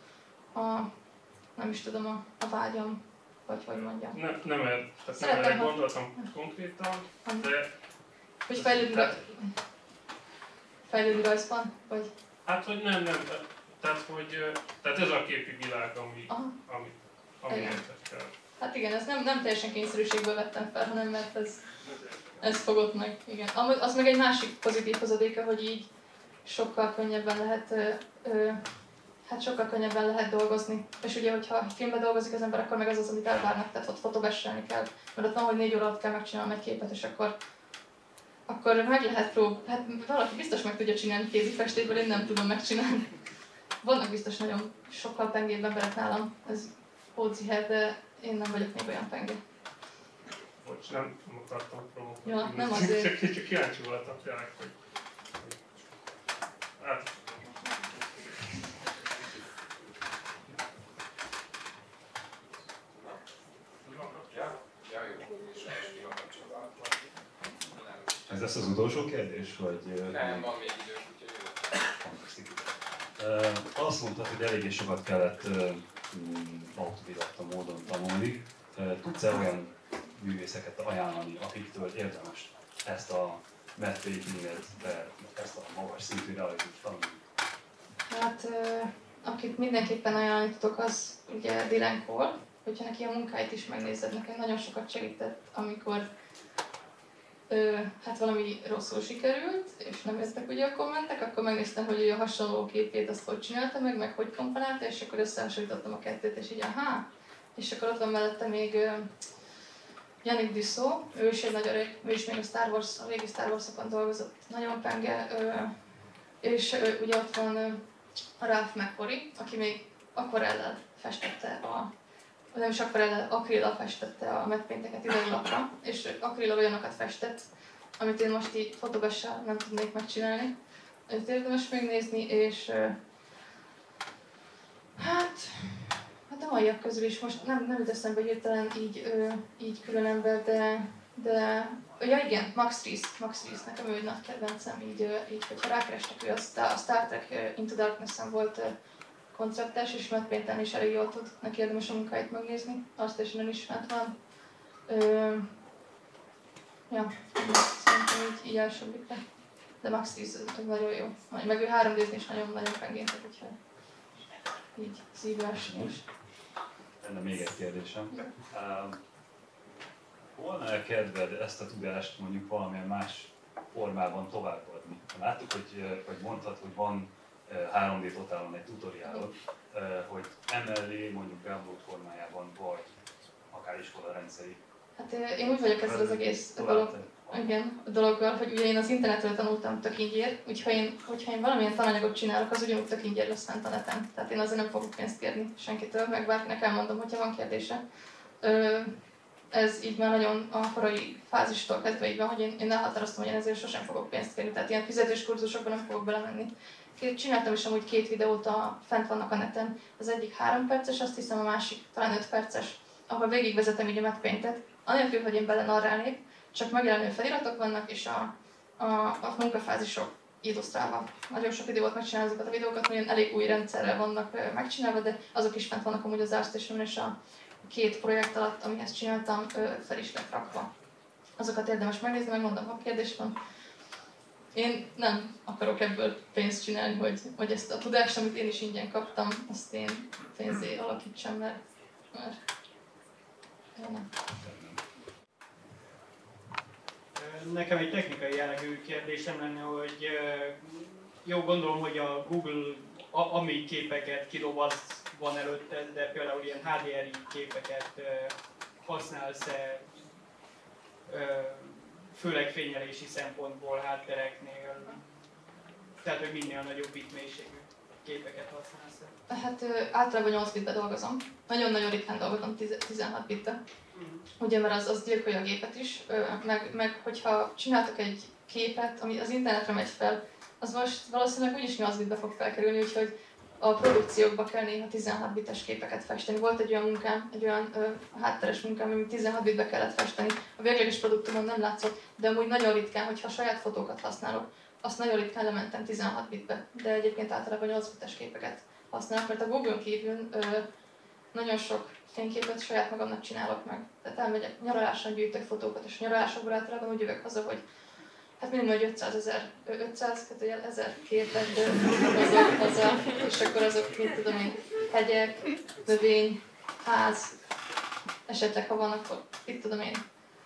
nem is tudom, a vágyam, vagy hogy mondjam. nem erre gondoltam konkrétan, de... Hogy fejlődni rajzban, vagy? Hát, hogy nem. Tehát ez a képi világ, ami érdekel. Hát igen, ezt nem teljesen kényszerűségből vettem fel, hanem mert ez fogott meg, igen. Az meg egy másik pozitív hozadéka, hogy így sokkal könnyebben lehet dolgozni. És ugye, hogyha filmben dolgozik az ember, akkor meg az, amit elvárnak, tehát ott fotobesselni kell. Mert ott van, hogy 4 óra alatt kell megcsinálni egy képet, és akkor meg lehet hát valaki biztos meg tudja csinálni kézifestésből, én nem tudom megcsinálni. Vannak biztos nagyon sokkal pengébb emberek nálam, ez hódziher, de én nem vagyok még olyan pengé. Bocs, nem akartam provokálni. Ja, nem azért. Csak kíváncsi voltam tényleg, hogy... Hát... Ez lesz az utolsó kérdés, vagy... Nem, van még idő, úgyhogy azt mondtad, hogy eléggé sokat kellett autodidakta módon tanulni. Tudsz-e olyan művészeket ajánlani, akiktől érdemes ezt a matte paintinget, ezt a magas szintű realizmust tanulni? Hát, akit mindenképpen ajánlani tudok, az ugye Dylan Cole, hogyha neki a munkáit is megnézed, nekem nagyon sokat segített, amikor hát valami rosszul sikerült, és nem jöttek ugye a kommentek, akkor megnéztem, hogy ő a hasonló képét azt hogy csinálta meg hogy komponálta, és akkor összehasonlítottam a kettőt, és így és akkor ott van mellette még Yannick Dussault, ő is egy nagyon ő is még a régi Star Wars-okon dolgozott, nagyon penge, és ugye ott van a Ralph McQuarrie, aki még akvarellel festette nem is akrillal festette a matte painteket ideglapra, és akrillal olyanokat festett, amit én most így fotogessal nem tudnék megcsinálni. Ezt érdemes megnézni, és hát a maiak közül is most nem jut eszembe hirtelen így külön ember, de ja igen, Max Reese, nekem ő egy nagy kedvencem, így hogyha rákerestek, ő a Star Trek Into Darkness-en volt konceptes, és matte painten is elég jól tud, neki érdemes a munkáit megnézni, azt is nem ismert van. Ja, szerintem így első blikre. De Max Reese nagyon jó, meg ő 3D-zni is nagyon pengéntek, úgyhogy így szívverseny is. Lenne még egy kérdésem. Volna-e kedved ezt a tudást mondjuk valamilyen más formában továbbadni? Láttuk, hogy mondtad, hogy van 3D Totálon egy tutoriálod, hogy emellé mondjuk download formájában, vagy akár iskola rendszeri. Hát én úgy vagyok ezzel az egész dologgal, hogy ugye én az internetről tanultam tök ingyen, úgyhogy hogyha én valamilyen tananyagot csinálok, az ugyanúgy tök ingyen lesz fent a neten. Tehát én azért nem fogok pénzt kérni senkitől, meg bárkinek elmondom, hogyha van kérdése. Ez így már nagyon a korai fázistól kezdve így van, hogy én elhatároztam, hogy én ezért sosem fogok pénzt kérni, tehát ilyen fizetős kurzusokban nem fogok belemenni. Csináltam is amúgy 2 videót, fent vannak a neten, az egyik 3 perces, azt hiszem a másik talán 5 perces, ahol végigvezetem így a matte paintet, anélkül, hogy én bele narrálnék, csak megjelenő feliratok vannak, és a munkafázisok illusztrálva. Nagyon sok idő volt megcsinálni azokat a videókat, mert elég új rendszerrel vannak megcsinálva, de azok is fent vannak amúgy az ArtStation-on, és a 2 projekt alatt, amihez csináltam, fel is lett rakva. Azokat érdemes megnézni, megmondom, ha kérdés van. Én nem akarok ebből pénzt csinálni, hogy ezt a tudást, amit én is ingyen kaptam, azt én pénzé alakítsam, mert nem. Nekem egy technikai jellegű kérdésem lenne, hogy jó, gondolom, hogy a Google ami képeket kidob, az van előtte, de például ilyen HDRI képeket használsz-e főleg fényelési szempontból háttereknél, tehát hogy minél nagyobb bitmélységű képeket használsz-e? Hát általában 8 bitbe dolgozom. Nagyon-nagyon ritkán dolgozom 16 bitbe. Ugye, mert az gyilkolja a gépet is, meg hogyha csináltok egy képet, ami az internetre megy fel, az most valószínűleg úgyis 8 bitbe fog felkerülni, úgyhogy a produkciókba kell néha 16 bites képeket festeni. Volt egy olyan munkám, egy olyan hátteres munkám, amit 16 bitbe kellett festeni. A végleges produktumon nem látszott, de amúgy nagyon ritkán, hogyha saját fotókat használok, azt nagyon ritkán lementem 16 bitbe, de egyébként általában 8 bites képeket használok, mert a Google-on kívül nagyon sok fényképet saját magamnak csinálok meg. Tehát elmegyek, nyaraláson gyűjtök fotókat, és nyaralásokból általában úgy jövök haza, hogy hát minimum egy 500 képet hozok haza, és akkor azok, mit tudom én, hegyek, növény, ház, esetleg ha van, akkor mit tudom én,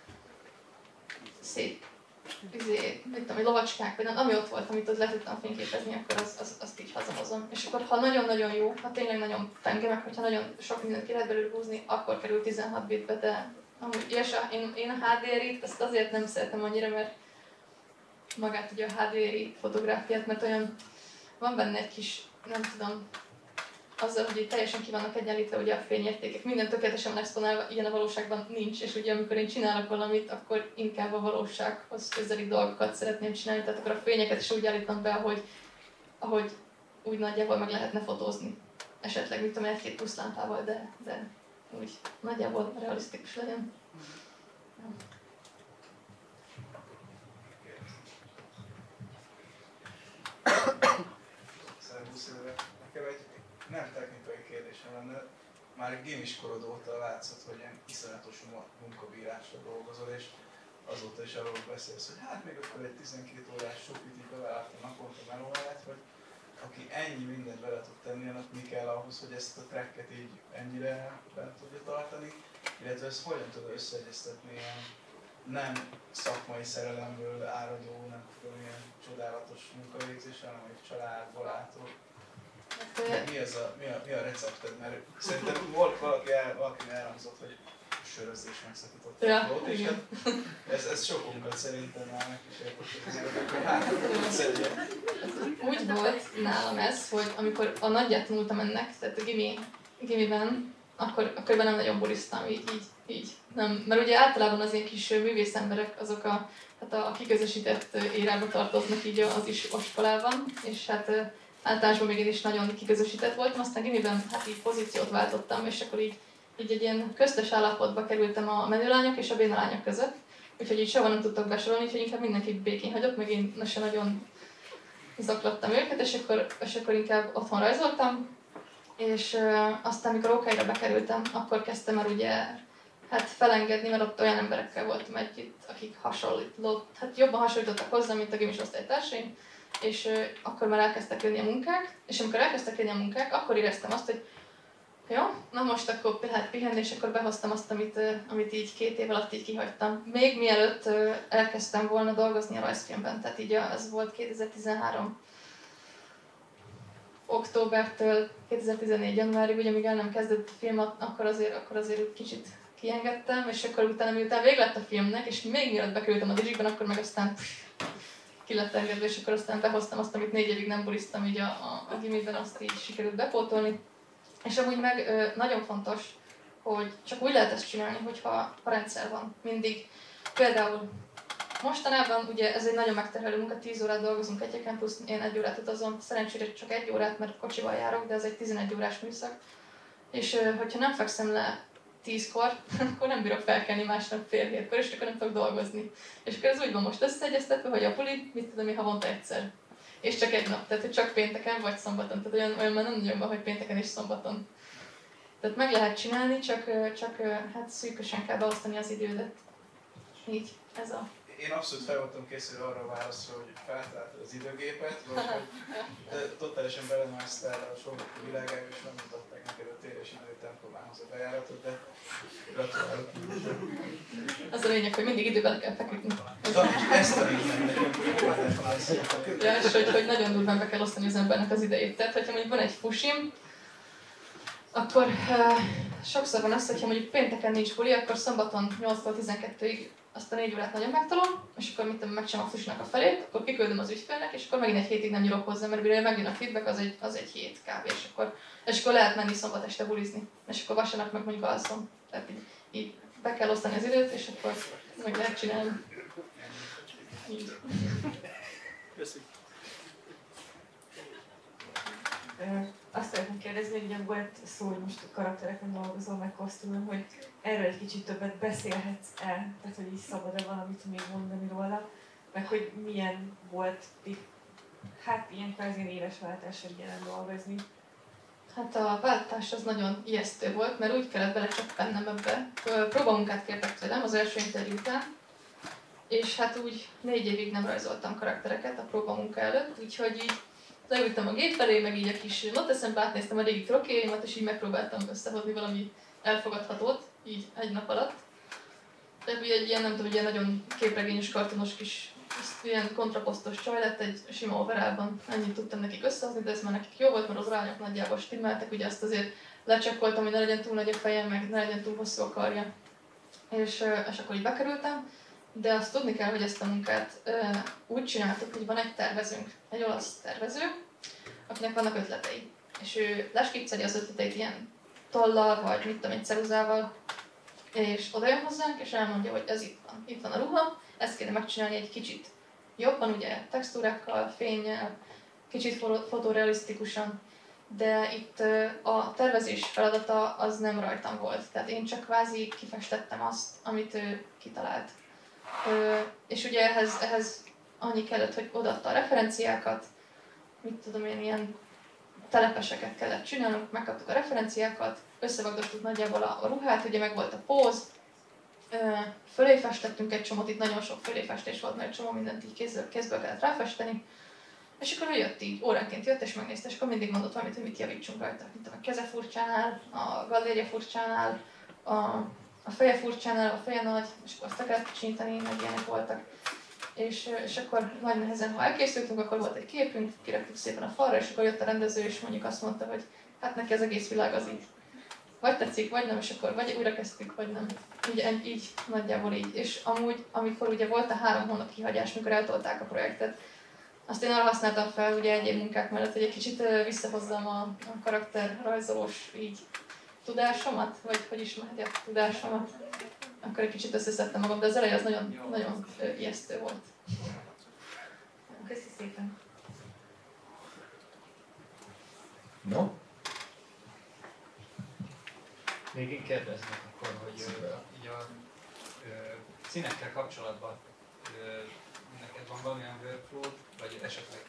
szép, mit tudom, lovacskák, vagy nem, ami ott volt, amit ott le tudtam fényképezni, akkor azt így hazahozom. És akkor ha nagyon-nagyon jó, ha tényleg nagyon penge, meg hogyha nagyon sok mindent ki lehet belőle húzni, akkor kerül 16 bitbe, de amúgy, és én a HDR-it azt azért nem szeretem annyira, mert magát ugye a HDR fotográfiát, mert olyan, van benne egy kis, nem tudom, azzal, hogy teljesen ki vannak egyenlítve ugye a fényértékek, minden tökéletesen exponálva, ilyen a valóságban nincs, és ugye amikor én csinálok valamit, akkor inkább a valósághoz közeli dolgokat szeretném csinálni, tehát akkor a fényeket is úgy állítom be, ahogy úgy nagyjából meg lehetne fotózni. Esetleg, mit tudom, egy-két plusz lámpával, de úgy nagyjából realisztikus legyen. Nekem egy nem technikai kérdésem lenne, már gimis korod óta látszott, hogy ilyen iszonyatos munkabírásra dolgozol, és azóta is arról beszélsz, hogy hát még akkor egy 12 órás sokit így bevállalt a naponta melóját, hogy aki ennyi mindent bele tud tenni, annak mi kell ahhoz, hogy ezt a tracket így ennyire bent tudja tartani, illetve ezt hogyan tud összeegyeztetni ilyen nem szakmai szerelemből áradó, nem tudom, ilyen csodálatos munkavégzéssel, hanem egy családból ától. Mi a recepted? Mert szerintem volt valaki elhangzott, hogy sörözés megszakított a flót, és hát ez sokunkat szerintem már megkísérült. Úgy volt nálam ez, hogy amikor a nagyját tanultam ennek, tehát a gimiben, akkor nem nagyon bulisztam így. Nem, mert ugye általában az ilyen kis művész emberek azok a kiközösített érába tartoznak így az iskolában, és hát általában még én is nagyon kiközösített voltam, aztán gimiben hát így pozíciót váltottam, és akkor így egy ilyen köztes állapotba kerültem a menőlányok és a bénalányok között, úgyhogy így sehova nem tudtak besorolni, úgyhogy inkább mindenki békén hagyott, meg én sem nagyon zaklattam őket, és akkor inkább otthon rajzoltam, és aztán amikor OK-ra bekerültem, akkor kezdtem el ugye hát felengedni, mert ott olyan emberekkel voltam együtt, akik jobban hasonlítottak hozzám, mint a gimis osztálytársaim, és akkor már elkezdtek jönni a munkák, és amikor elkezdtek jönni a munkák, akkor éreztem azt, hogy jó, na most akkor lehet pihenni, és akkor behoztam azt, amit így 2 év alatt így kihagytam. Még mielőtt elkezdtem volna dolgozni a rajzfilmben, tehát így ez volt 2013 októbertől 2014 januárig, ugye még el nem kezdett a film, akkor azért kicsit kiengedtem, és akkor utána miután vége lett a filmnek, és még mielőtt bekerültem a Digikben, akkor meg aztán ki lett engedve, és akkor aztán behoztam azt, amit 4 évig nem bulisztam így a gimiben, azt így sikerült bepótolni. És amúgy meg nagyon fontos, hogy csak úgy lehet ezt csinálni, hogyha a rendszer van mindig. Például mostanában ugye ez egy nagyon megterhelő munka, 10 órát dolgozunk egyeken, plusz én 1 órát utazom, szerencsére csak 1 órát, mert kocsival járok, de ez egy 11 órás műszak. És hogyha nem fekszem le 10-kor, akkor nem bírok felkelni másnap fél 7-kor, és akkor nem tudok dolgozni. És akkor ez úgy van most összeegyeztetve, hogy a puli, mit tudom én, havonta egyszer. És csak egy nap, tehát hogy csak pénteken vagy szombaton, tehát olyan már nem nagyon van, hogy pénteken és szombaton. Tehát meg lehet csinálni, csak hát szűkösen kell beosztani az idődet. Így, ez a... én abszolút fel voltam készülve arra a válaszra, hogy feltaláltad az időgépet, vagy hogy totálisan belemásztál a sorokú világába, és nem mutatták neked a tér és idő templomához a bejáratot, de gratulálok. Az a lényeg, hogy mindig időben kell feküdni. Ezt a lényeg nekem, hogy ja, és hogy nagyon durván be kell osztani az embernek az idejét. Tehát, hogyha mondjuk van egy fusim, akkor sokszor van az, hogyha mondjuk pénteken nincs buli, akkor szombaton 8-tól 12-ig azt a 4 órát nagyon megtolom, és akkor megcsinálom a fusinak a felét, akkor kiküldöm az ügyfélnek, és akkor megint egy hétig nem nyúlok hozzá, mert mire megjön a feedback, az egy hét kb. És akkor lehet menni szombat este bulizni, és akkor vasárnap meg mondjuk alszom. Tehát így be kell osztani az időt, és akkor meg lehet csinálni. Így. Köszönjük. Azt szeretném kérdezni, hogy ugye volt szó, hogy most a karaktereken dolgozol, meg kosztümön, hogy erről egy kicsit többet beszélhetsz-e, tehát hogy így szabad-e valamit még mondani róla, meg hogy milyen volt itt, hát ilyen kvázi éles váltásra jelen dolgozni. Hát a váltás az nagyon ijesztő volt, mert úgy kellett belecsappennem ebbe. Próbamunkát kértek tőlem az első interjú után, és hát úgy 4 évig nem rajzoltam karaktereket a próbamunka előtt, úgyhogy így leültem a gép felé, meg így a kis noteszembe átnéztem a régi krokéjaimat, és így megpróbáltam összehozni valami elfogadhatót, így egy nap alatt. Tehát ugye egy ilyen, nem tudom, egy ilyen nagyon képregényes, kartonos kis, ilyen kontraposztos csaj lett egy sima overallban. Ennyit tudtam nekik összehozni, de ez már nekik jó volt, mert az rányok nagyjából stimmeltek, ugye azt azért lecsekkoltam, hogy ne legyen túl nagy a fejem, meg ne legyen túl hosszú a karja. És akkor így bekerültem. De azt tudni kell, hogy ezt a munkát úgy csináltuk, hogy van egy tervezőnk, egy olasz tervező, akinek vannak ötletei. És ő leskipceli az ötleteit ilyen tollal, vagy mit tudom, egy ceruzával, és odajön hozzánk, és elmondja, hogy ez itt van a ruha, ezt kéne megcsinálni egy kicsit jobban, ugye textúrákkal, fénnyel, kicsit fotorealisztikusan, de itt a tervezés feladata az nem rajtam volt, tehát én csak kvázi kifestettem azt, amit ő kitalált. És ugye ehhez annyi kellett, hogy odaadta a referenciákat, mit tudom én, ilyen telepeseket kellett csinálnunk, megkaptuk a referenciákat, összevagdostuk nagyjából a ruhát, ugye meg volt a póz, fölé festettünk egy csomót, itt nagyon sok föléfestés volt, mert egy csomó mindent így kézből kellett ráfesteni, és akkor ő jött így, óránként jött és megnézte, és akkor mindig mondott valamit, hogy mit javítsunk rajta, mint a keze furcsánál, a gallérja furcsánál, a feje furcsánál, a feje nagy, és akkor azt kellett kicsintani, meg ilyenek voltak. És akkor nagy nehezen, ha elkészültünk, akkor volt egy képünk, kiraktuk szépen a falra, és akkor jött a rendező, és mondjuk azt mondta, hogy hát neki az egész világ az így. Vagy tetszik, vagy nem, és akkor vagy újra kezdtük, vagy nem. Így nagyjából így. És amúgy, amikor ugye volt a 3 hónap kihagyás, mikor eltolták a projektet, azt én arra használtam fel ugye egyéb munkák mellett, hogy egy kicsit visszahozzam a karakterrajzolós így tudásomat, vagy hogy ismerheti a tudásomat. Akkor egy kicsit összeszedtem magam, de az eleje az nagyon, nagyon ijesztő volt. Köszi szépen! No? Még én kérdeznek akkor, hogy így a színekkel kapcsolatban neked van valamilyen workflow, vagy esetleg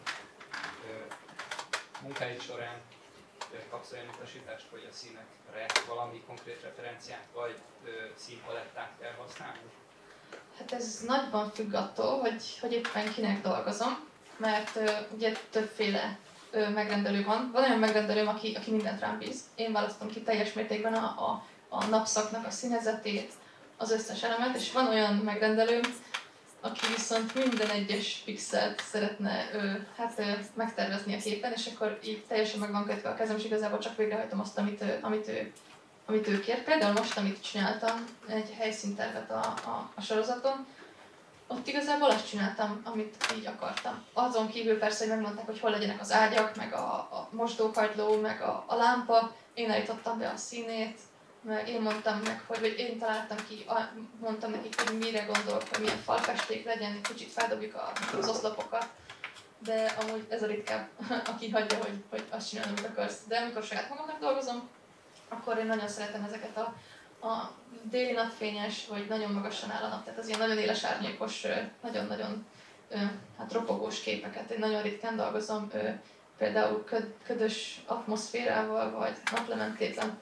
munkáid során kapsz olyan utasítást, hogy a színekre valami konkrét referenciát vagy színpalettát kell használni? Hát ez nagyban függ attól, hogy éppen kinek dolgozom, mert ugye többféle megrendelő van. Van olyan megrendelőm, aki mindent rám bíz. Én választom ki teljes mértékben a napszaknak a színezetét, az összes elemet, és van olyan megrendelőm, aki viszont minden egyes pixelt szeretne megtervezni a képen, és akkor így teljesen meg van kötve a kezem, és igazából csak végrehajtom azt, amit ő kér. Például most, amit csináltam, egy helyszíntervet a sorozaton, ott igazából azt csináltam, amit így akartam. Azon kívül persze, hogy megmondták, hogy hol legyenek az ágyak, meg a mosdókagyló, meg a lámpa, én állítottam be a színét, meg én mondtam meg, vagy én találtam ki, mondtam nekik, hogy mire gondolok, hogy milyen falfesték legyen, kicsit feldobjuk az oszlopokat, de amúgy ez a ritkább, aki hagyja, hogy azt csinálom, amit akarsz. De amikor saját magamnak dolgozom, akkor én nagyon szeretem ezeket a déli napfényes, vagy nagyon magasan áll a nap, tehát az ilyen nagyon éles árnyékos, nagyon-nagyon ropogós képeket. Én nagyon ritkán dolgozom, például ködös atmoszférával, vagy naplementétlen.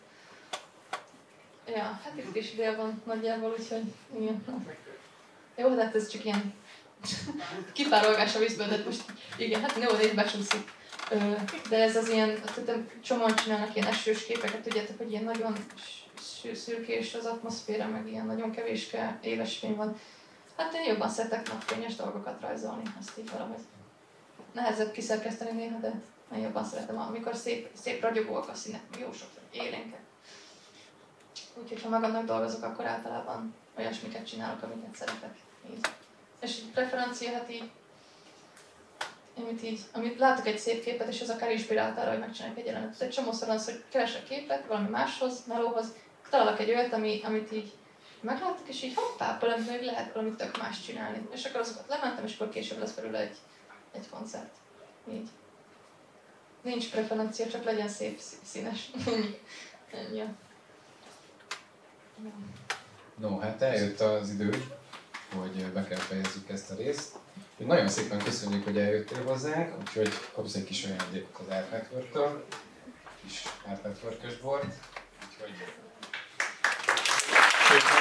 Ja, hát itt is dél van nagyjából, úgyhogy igen. Jó, de hát ez csak ilyen kipárolgás a vízből, de most igen, hát no, becsúszik. De ez az ilyen, csomóan csinálnak ilyen esős képeket, tudjátok, hogy ilyen nagyon szürkés az atmoszféra, meg ilyen nagyon kevéske éles fény van. Hát én jobban szeretek napfényes dolgokat rajzolni, azt így valahogy. Nehezebb kiszerkeszteni néha, de én jobban szeretem, amikor szép ragyogóak a színek, meg jó sok élénkek. Úgyhogy ha magamnak dolgozok, akkor általában olyasmiket csinálok, amiket szeretek. Így. És így preferencia, hát így, amit látok egy szép képet, és az akár inspirált arra, hogy megcsinálják egy jelenetet. Egy csomószor az, hogy keresek képet valami máshoz, melóhoz, találok egy olyat, amit így meglátok, és így hoppá, még lehet valamit tök más csinálni. És akkor azokat lementem, és akkor később lesz belőle egy koncert. Így. Nincs preferencia, csak legyen szép, színes. Ennyi. No, hát eljött az idő, hogy be kell fejezzük ezt a részt. Nagyon szépen köszönjük, hogy eljöttél hozzánk, úgyhogy kapsz egy kis ajándékot az Art Network-től. Kis Art Network-ös bort. Úgyhogy...